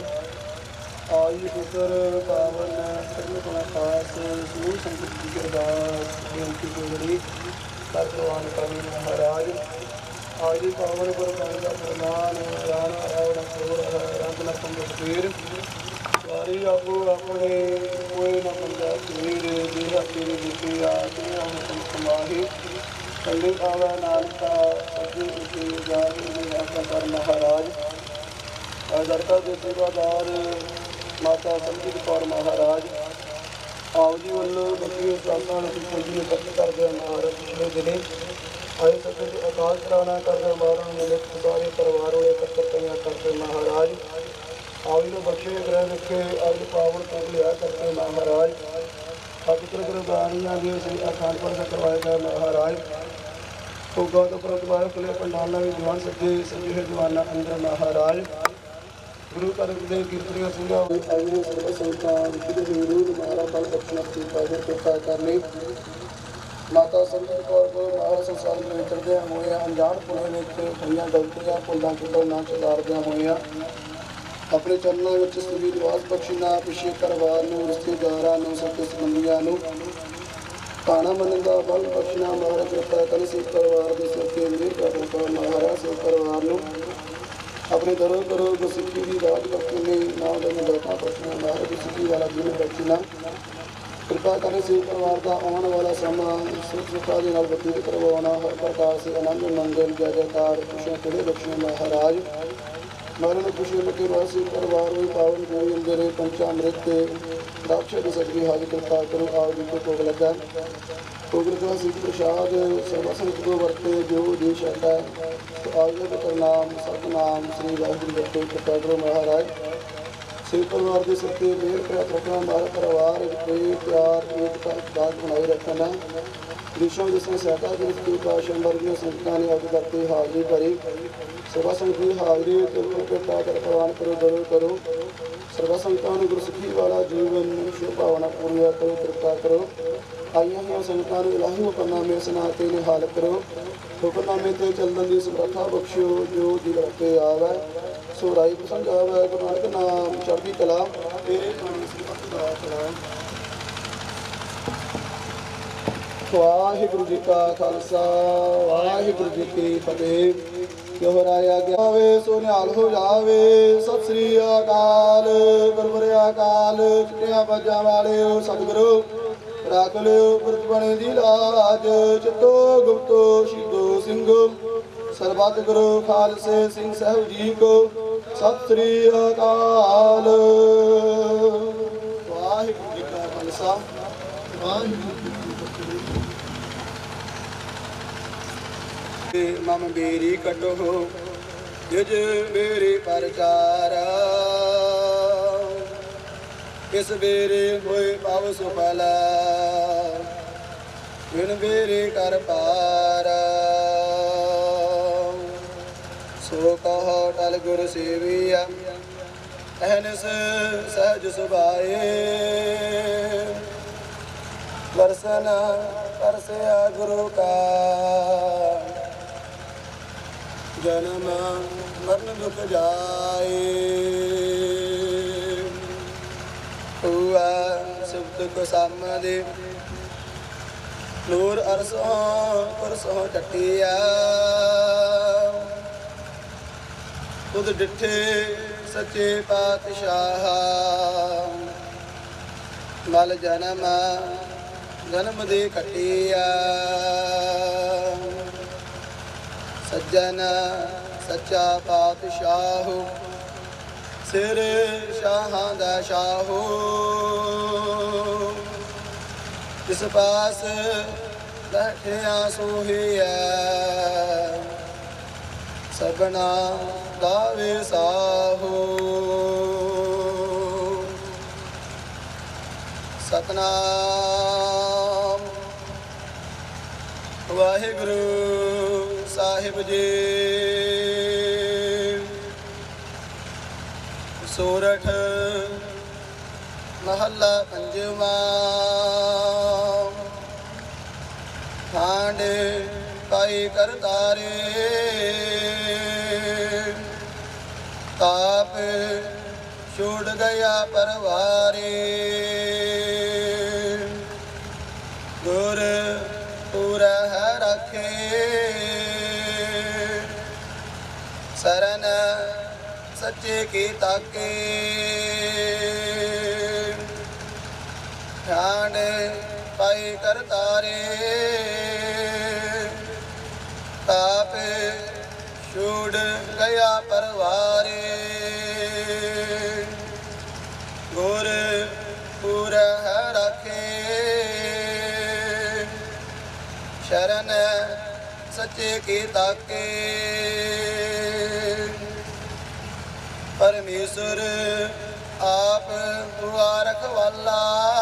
ਆਈ ਪੁੱਤਰ ਪਾਵਨ ਸਤਿਗੁਰੂ ਖਾਸ ਸਮੂਹ ਸੰਗਤ ਜੀ ਅਰਦਾਸ ਬੇਨਤੀ ਕੋੜੀ ਭਗਵਾਨ ਕਵੀ ਮਹਾਰਾਜ। ਆਈ ਪਾਵਨ ਗੁਰਬਾਣੀ ਦਾ ਫਰਮਾਨ ਰਾਣਾ ਰਾਵਣ ਸੋਰ ਰੰਗ ਨਾ ਪੰਗਤ ਪੀਰ ਵਾਰੀ ਆਪੋ ਆਪਣੇ ਕੋਈ ਨਾ ਪੰਜਾ ਪੀਰ ਜਿਹੜਾ ਤੇਰੇ ਦਿੱਤੀ ਆ ਤੇ ਹਮ ਸੰਮਾਹੀ ਕੱਲੇ ਆਵਾ ਨਾਨਕਾ ਸੱਜੇ ਉੱਤੇ ਜਾਵੇ ਦੇ ਆਪਣਾ ਕਰ ਮਹਾਰਾਜ। ਦਰਕਾ ਦੇ ਸੇਵਾਦਾਰ ਮਾਤਾ ਸੰਜੀਤ ਕੌਰ ਮਹਾਰਾਜ ਆਪ ਜੀ ਵੱਲੋਂ ਬਖਸ਼ੀ ਸਾਸਾਂ ਨੂੰ ਪੁੱਜੀ ਨੂੰ ਕੱਟ ਕਰਦੇ ਮਹਾਰਾਜ ਪਿਛਲੇ ਦਿਨੇ ਆਏ ਸੱਜੇ ਦੇ ਅਕਾਲ ਚਲਾਣਾ ਕਰਦੇ ਮਾਰਨ ਮਿਲੇ ਸਾਰੇ ਪਰਿਵਾਰ ਵਾਲੇ ਇਕੱਤਰ ਕਰਦੇ ਮਹਾਰਾਜ। ਆਪ ਜੀ ਨੂੰ ਬਖਸ਼ੇ ਗ੍ਰਹਿ ਵਿਖੇ ਅੱਜ ਪਾਵਨ ਤੋਂ ਲਿਆ ਕਰਦੇ ਮਹਾਰਾਜ। ਪਵਿੱਤਰ ਗੁਰਬਾਣੀਆਂ ਦੇ ਸ੍ਰੀ ਅਖੰਡ ਪਾਠ ਕਰਵਾਏ ਗਏ ਮਹਾਰਾਜ। ਭੋਗਾ ਤੋਂ ਪ੍ਰਤਿਵਾਰ ਖੁੱਲੇ ਪੰਡਾਲਾਂ ਵਿੱਚ ਜਵਾਨ ਸੱਜੇ ਜਵਾਨਾਂ ਅੰਦਰ ਮਹਾਰਾਜ। ਗੁਰੂ ਘਰ ਦੇ ਕੀਰਤਨੀਆਂ ਸਿੰਘਾਂ ਆਈਆਂ ਸਰਬ ਸੰਗਤਾਂ ਵਿਸ਼ੇ ਵਿਰੋਧ ਮਹਾਰਾਜ ਬਲ ਬਖਸ਼ਣਾ ਦੀ ਪਾਵਨ ਕਿਰਪਾ ਕਰਨੀ। ਮਾਤਾ ਸੰਗਤ ਕੌਰ ਕੋਲ ਮਹਾਰਾਜ ਸੰਸਾਰ ਵਿੱਚ ਵਿਚਰਦਿਆਂ ਹੋਇਆਂ ਅਣਜਾਣ ਪੁਣੇ ਵਿੱਚ ਹੋਈਆਂ ਗਲਤੀਆਂ ਭੁੱਲਾਂ ਚੁੱਕਾਂ ਨਾ ਸੁਧਾਰਦਿਆਂ ਹੋਇਆਂ ਆਪਣੇ ਚਰਨਾਂ ਵਿੱਚ ਸ੍ਰੀ ਨਿਵਾਸ ਬਖਸ਼ਣਾ ਪਿਛੇ ਪਰਿਵਾਰ ਨੂੰ ਰਿਸ਼ਤੇਦਾਰਾਂ ਨੂੰ ਸਕੇ ਸੰਬੰਧੀਆਂ ਨੂੰ ਤਾਣਾ ਮੰਨਣ ਦਾ ਬਲ ਬਖਸ਼ਣਾ ਮਹਾਰਾਜ ਕਿਰਪਾ ਕਰਨ ਸਿੱਖ ਪਰਿਵਾਰ ਦੇ ਸਿਰ ਤੇ ਮਿਹਰ ਕਰੋ ਮਹਾਰਾਜ। ਸਿੱਖ ਪਰਿਵਾਰ ਨੂੰ ਆਪਣੇ ਦਰੋਂ ਕਰੋ ਗੁਰਸਿੱਖੀ ਦੀ ਰਾਜ ਬਖਸ਼ਣੇ ਨਾਮ ਦਾ ਦਾਤਾ ਬਖਸ਼ਣਾ ਮਹਾਰਾਜ ਗੁਰਸਿੱਖੀ ਵਾਲਾ ਜੀਵਨ ਬਖਸ਼ਣਾ ਕਿਰਪਾ ਕਰੇ ਸਿੱਖ ਪਰਿਵਾਰ ਦਾ ਆਉਣ ਵਾਲਾ ਸਮਾਂ ਸੁੱਖ ਸੁੱਖਾਂ ਦੇ ਨਾਲ ਬਤੀਤ ਕਰਵਾਉਣਾ ਹਰ ਪ੍ਰਕਾਰ ਸੇ ਆਨੰਦ ਮੰਗਲ ਜੈ ਜੈਕਾਰ ਖੁਸ਼ੀਆਂ ਕਿਹੜੇ ਬਖਸ਼ਣੇ ਮਹਾਰਾਜ। ਮਰਨ ਖੁਸ਼ੀ ਲੱਗੇ ਵਾਸੀ ਪਰਿਵਾਰ ਵੀ ਪਾਵਨ ਗੋਈ ਅੰਦਰੇ ਪੰਚਾਮ੍ਰਿਤ ਤੇ ਰਾਖਸ਼ ਦੇ ਸਜੇ ਹਾਜ਼ਰ ਕਿਰਪਾ ਕਰੋ ਆਪ ਜੀ ਕੋ ਭੋਗ ਲੱਗਾ ਭੋਗ ਲੱਗਾ ਸਿੱਖ ਪ੍ਰਸ਼ਾਦ ਸੇਵਾ ਸੰਗਤ ਕੋ ਵਰਤੇ ਜੋ ਦੇ ਸ਼ਰਦਾ ਤੋ ਆਪ ਜੀ ਦਾ ਨਾਮ ਸਤਨਾਮ ਸ੍ਰੀ ਵਾਹਿਗੁਰੂ ਜੀ ਕੀ ਕਿਰਪਾ ਕਰੋ ਮਹਾਰਾਜ। ਸਿੱਖ ਪਰਿਵਾਰ ਦੇ ਸਿਰ ਤੇ ਮਿਹਰ ਕਰਾ ਰੱਖਣਾ ਮਹਾਰਾਜ ਪਰਿਵਾਰ ਦੇ ਪਿਆਰ ਏਕਤਾ ਦਾਤ ਬਣਾਈ ਰੱਖਣਾ ਦੇਸ਼ਾਂ ਜਿਸ ਸਹਾਇਤਾ ਦੇ ਵਿੱਚ ਪਾਸ਼ਾ ਵਰਗੀਆਂ ਸੰਗਤਾਂ ਨੇ ਅੱਜ ਕਰਤੇ ਹਾਜ਼ਰੀ ਭਰੀ ਸੇਵਾ ਸੰਗਤ ਦੀ ਹਾਜ਼ਰੀ ਤੇ ਕਿਰਪਾ ਕਰ ਪ੍ਰਵਾਨ ਕਰੋ ਦਰੋ ਕਰੋ ਸਰਵਾ ਸੰਗਤਾਂ ਨੂੰ ਗੁਰਸਿੱਖੀ ਵਾਲਾ ਜੀਵਨ ਸ਼ੁਭ ਭਾਵਨਾ ਪੂਰੀਆ ਕਰੋ ਕਿਰਪਾ ਕਰੋ। ਆਈਆਂ ਹੋਈਆਂ ਸੰਗਤਾਂ ਨੂੰ ਇਲਾਹੀ ਹੁਕਮਨਾਮੇ ਸੁਣਾ ਕੇ ਨਿਹਾਲ ਕਰੋ ਹੁਕਮਨਾਮੇ ਤੇ ਚੱਲਣ ਦੀ ਸਮਰੱਥਾ ਬਖਸ਼ਿਓ ਜੋ ਦਿਲ ਰੱਖੇ ਆਵੈ ਸੋ ਰਾਈ ਪ੍ਰਸੰਗ ਆਵੈ ਗੁਰੂ ਨਾਨਕ ਨਾਮ ਚੜ੍ਹਦੀ ਕਲਾ ਤੇਰੇ ਬਾਣੀ ਸਿਫਤ ਦਾ ਸਲਾਮ। ਵਾਹਿਗੁਰੂ ਜੀ ਕਾ ਖਾਲਸਾ ਵਾਹਿਗੁਰੂ ਜੀ ਕੀ ਫਤਿਹ। ਦੁਹਰਾਇਆ ਗਿਆ ਵੇ ਸੋ ਨਿਹਾਲ ਹੋ ਜਾਵੇ। ਸਤਿ ਸ੍ਰੀ ਅਕਾਲ ਗੁਰਪੁਰ ਅਕਾਲ ਚਿੱਟਿਆਂ ਬਾਜਾਂ ਵਾਲਿਓ ਸਤਿਗੁਰੂ ਰੱਖ ਲਿਓ ਗੁਰਬਾਣੀ ਦੀ ਲਾਜ ਚਿੱਤੋ ਗੁਪਤੋ ਸ਼ਹੀਦੋ ਸਿੰਘੋ ਸਰਬੱਤ ਗੁਰੂ ਖਾਲਸੇ ਸਿੰਘ ਸਾਹਿਬ ਜੀ ਕੋ ਸਤਿ ਸ੍ਰੀ ਅਕਾਲ। ਵਾਹਿਗੁਰੂ ਜੀ ਕਾ ਖਾਲਸਾ ਵਾਹਿਗੁਰੂ ਜੀ ਕੀ ਫਤਿਹ। ਮਮ ਬੇਰੀ ਕਟੋ ਜਿਜ ਮੇਰੀ ਪਰਚਾਰਾ ਇਸ ਬੇਰੇ ਹੋਏ ਪਾਵ ਸੁਫਲ ਬਿਨ ਬੇਰੇ ਕਰ ਪਾਰ ਸੋ ਕਹੋ ਟਲ ਗੁਰ ਸੇਵੀਆ ਅਹਨਸ ਸਹਿਜ ਸੁਭਾਏ ਦਰਸ਼ਨ ਕਰਸਿਆ ਗੁਰੂ ਕਾ ਜਨਮ ਮਰਨ ਦੁਖ ਜਾਏ ਹੁਆ ਸਿਫਤ ਕੋ ਸਾਮਦੇ ਨੂਰ ਅਰਸੋਂ ਪਰਸੋਂ ਟਟਿਆ ਤੁਧ ਡਿਠੇ ਸੱਚੇ ਪਾਤਸ਼ਾਹ ਮਲ ਜਨਮ ਦੇ ਕਟਿਆ ਸੱਜਣ ਸੱਚਾ ਪਾਤਸ਼ਾਹ ਸਿਰ ਸ਼ਾਹਾਂ ਦਾ ਸ਼ਾਹੋ ਜਿਸ ਪਾਸ ਬੈਠਿਆ ਸੋਹੀਐ ਸਭਨਾ ਦਾ ਵਿਸਾਹੋ ਸਤਨਾਮ ਵਾਹਿਗੁਰੂ ਸਾਹਿਬ ਜੀ। ਸੋਰਠ ਮਹੱਲਾ ਪੰਜਵਾਂ। ਠਾਂਡ ਪਾਈ ਕਰਤਾਰੇ ਤਾਪ ਛੁੱਟ ਗਿਆ ਪਰਵਾਰੇ ਗੁਰ ਪੂਰਾ ਹੈ ਰੱਖੇ ਸਰਨ ਸੱਚੇ ਕੀ ਤਾਕੇ ਠਾਂਡ ਪਾਈ ਕਰਤਾਰੇ ਤਾਪ ਛੁੱਟ ਗਿਆ ਪਰਵਾਰੇ ਗੁਰ ਪੂਰਾ ਹੈ ਰੱਖੇ ਸ਼ਰਨ ਸੱਚੇ ਕੀ ਤਾਕੇ ਪਰਮੇਸ਼ਰ ਆਪ ਹੁਆ ਰਖਵਾਲਾ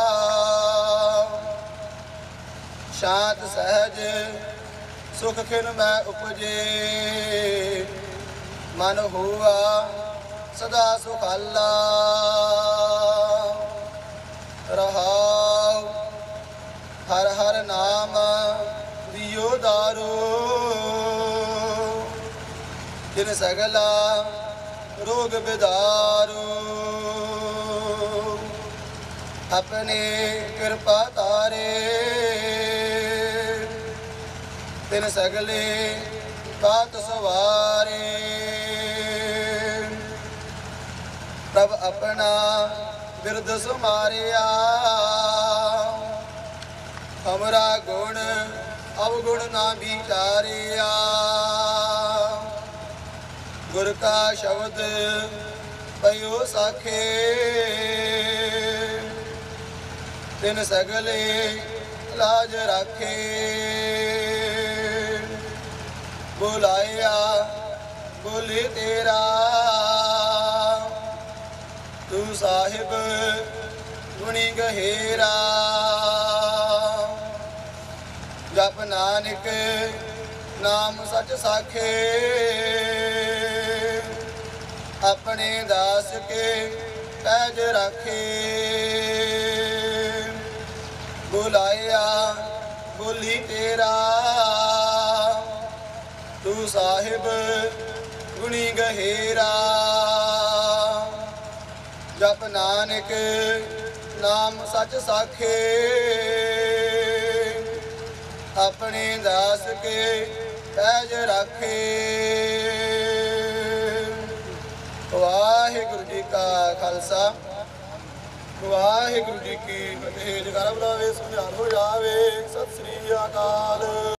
ਸ਼ਾਂਤ ਸਹਿਜ ਸੁਖ ਖਿਨ ਮੈਂ ਉਪਜੇ ਮਨ ਹੁਆ ਸਦਾ ਸੁਖਾਲਾ ਰਹਾਉ ਹਰ ਹਰ ਨਾਮ ਦਿਓ ਦਾਰੋ ਜਿਨ ਸਗਲਾ ਰੋਗ ਬਿਦਾਰੋ ਆਪਣੇ ਕਿਰਪਾ ਤਾਰੇ ਤਿਨ ਸਗਲੇ ਬਾਤ ਸਵਾਰੇ ਪ੍ਰਭ ਆਪਣਾ ਬਿਰਦ ਸੁਮਾਰਿਆ ਹਮਰਾ ਗੁਣ ਅਵਗੁਣ ਨਾ ਵਿਚਾਰਿਆ ਗੁਰ ਕਾ ਸ਼ਬਦ ਪਇਓ ਸਾਖੇ ਤਿਨ ਸਗਲੇ ਲਾਜ ਰਾਖੇ ਬੁਲਾਇਆ ਬੋਲੇ ਤੇਰਾ ਤੂੰ ਸਾਹਿਬ ਗੁਣੀ ਗਹਿਰਾ ਜਪ ਨਾਨਕ ਨਾਮ ਸਚ ਸਾਖੇ ਆਪਣੇ ਦਾਸ ਕੇ ਪੈਜ ਰਾਖੇ ਬੁਲਾਇਆ ਬੋਲੀ ਤੇਰਾ ਤੂੰ ਸਾਹਿਬ ਗੁਣੀ ਗਹਿਰਾ ਜਪ ਨਾਨਕ ਨਾਮ ਸਚ ਸਾਖੇ ਆਪਣੇ ਦਾਸ ਕੇ ਪੈਜ ਰਾਖੇ। ਵਾਹਿਗੁਰੂ ਜੀ ਕਾ ਖਾਲਸਾ ਵਾਹਿਗੁਰੂ ਜੀ ਕੀ ਫਤਿਹ। ਜਗਾਰਾ ਬੁਲਾਵੇ ਸੁਝਾਰ ਹੋ ਜਾਵੇ। ਸਤਿ ਸ੍ਰੀ ਅਕਾਲ।